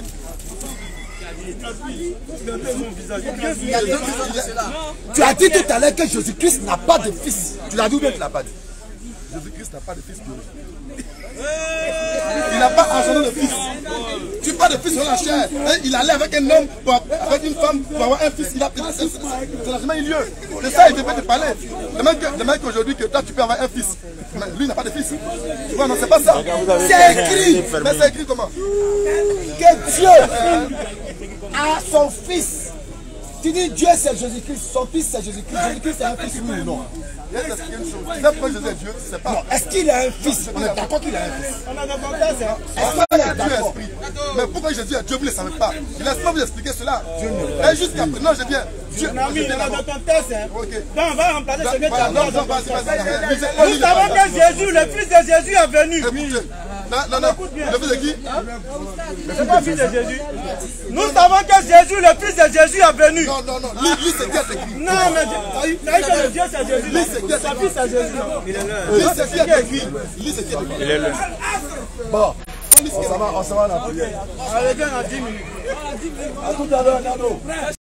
Tu as dit tout à l'heure que Jésus-Christ n'a pas de fils. Tu l'as dit où être là-bas? Jésus-Christ n'a pas de fils biologique. Il n'a pas engendré de fils. Tu parles de fils sur la chair. Il allait avec un homme, avec une femme pour avoir un fils. Il a c'est largement eu lieu. C'est ça, il devait te parler. De même qu'aujourd'hui, que toi tu peux avoir un fils. Mais lui, il n'a pas de fils. Tu vois, non, c'est pas ça. C'est écrit. Mais c'est écrit comment? Que Dieu a son fils. Tu dis Dieu c'est Jésus-Christ, son fils c'est Jésus-Christ. Jésus-Christ c'est un fils, oui ou non? Il y a une chose. C'est pourquoi Jésus est Dieu, c'est pas. Non, est-ce qu'il a un fils? On est d'accord qu'il a un fils. On a demandé ça. Est-ce Dieu qu'on est est d'accord? esprit. Mais pourquoi Jésus est Dieu, vous ne le savez pas. Je ne laisse pas vous expliquer cela. Et jusqu'à présent, non, je viens. Dieu, Mon ami, on a dans ton texte. Hein. Ok. Donc on va remplacer ce que tu Voilà, as non, dit. non, vas-y, vas-y. Nous savons que Jésus, le Fils de Jésus est venu. Écoutez. Non, non, non. Le fils de qui? C'est pas le Fils de Jésus. Nous savons que Jésus, le Fils de Jésus est venu. Non, non, non. Lis ce qui est écrit. Non, mais tu as dit que le Dieu c'est Jésus. Lis ce qui est Son Fils c'est Jésus. Il est là. Lis ce qui est écrit. Lis ce qui est écrit. Il est là. Bon, on s'en va, on s'en va là. Allez, viens dans dix minutes. À tout à l'heure, Nano.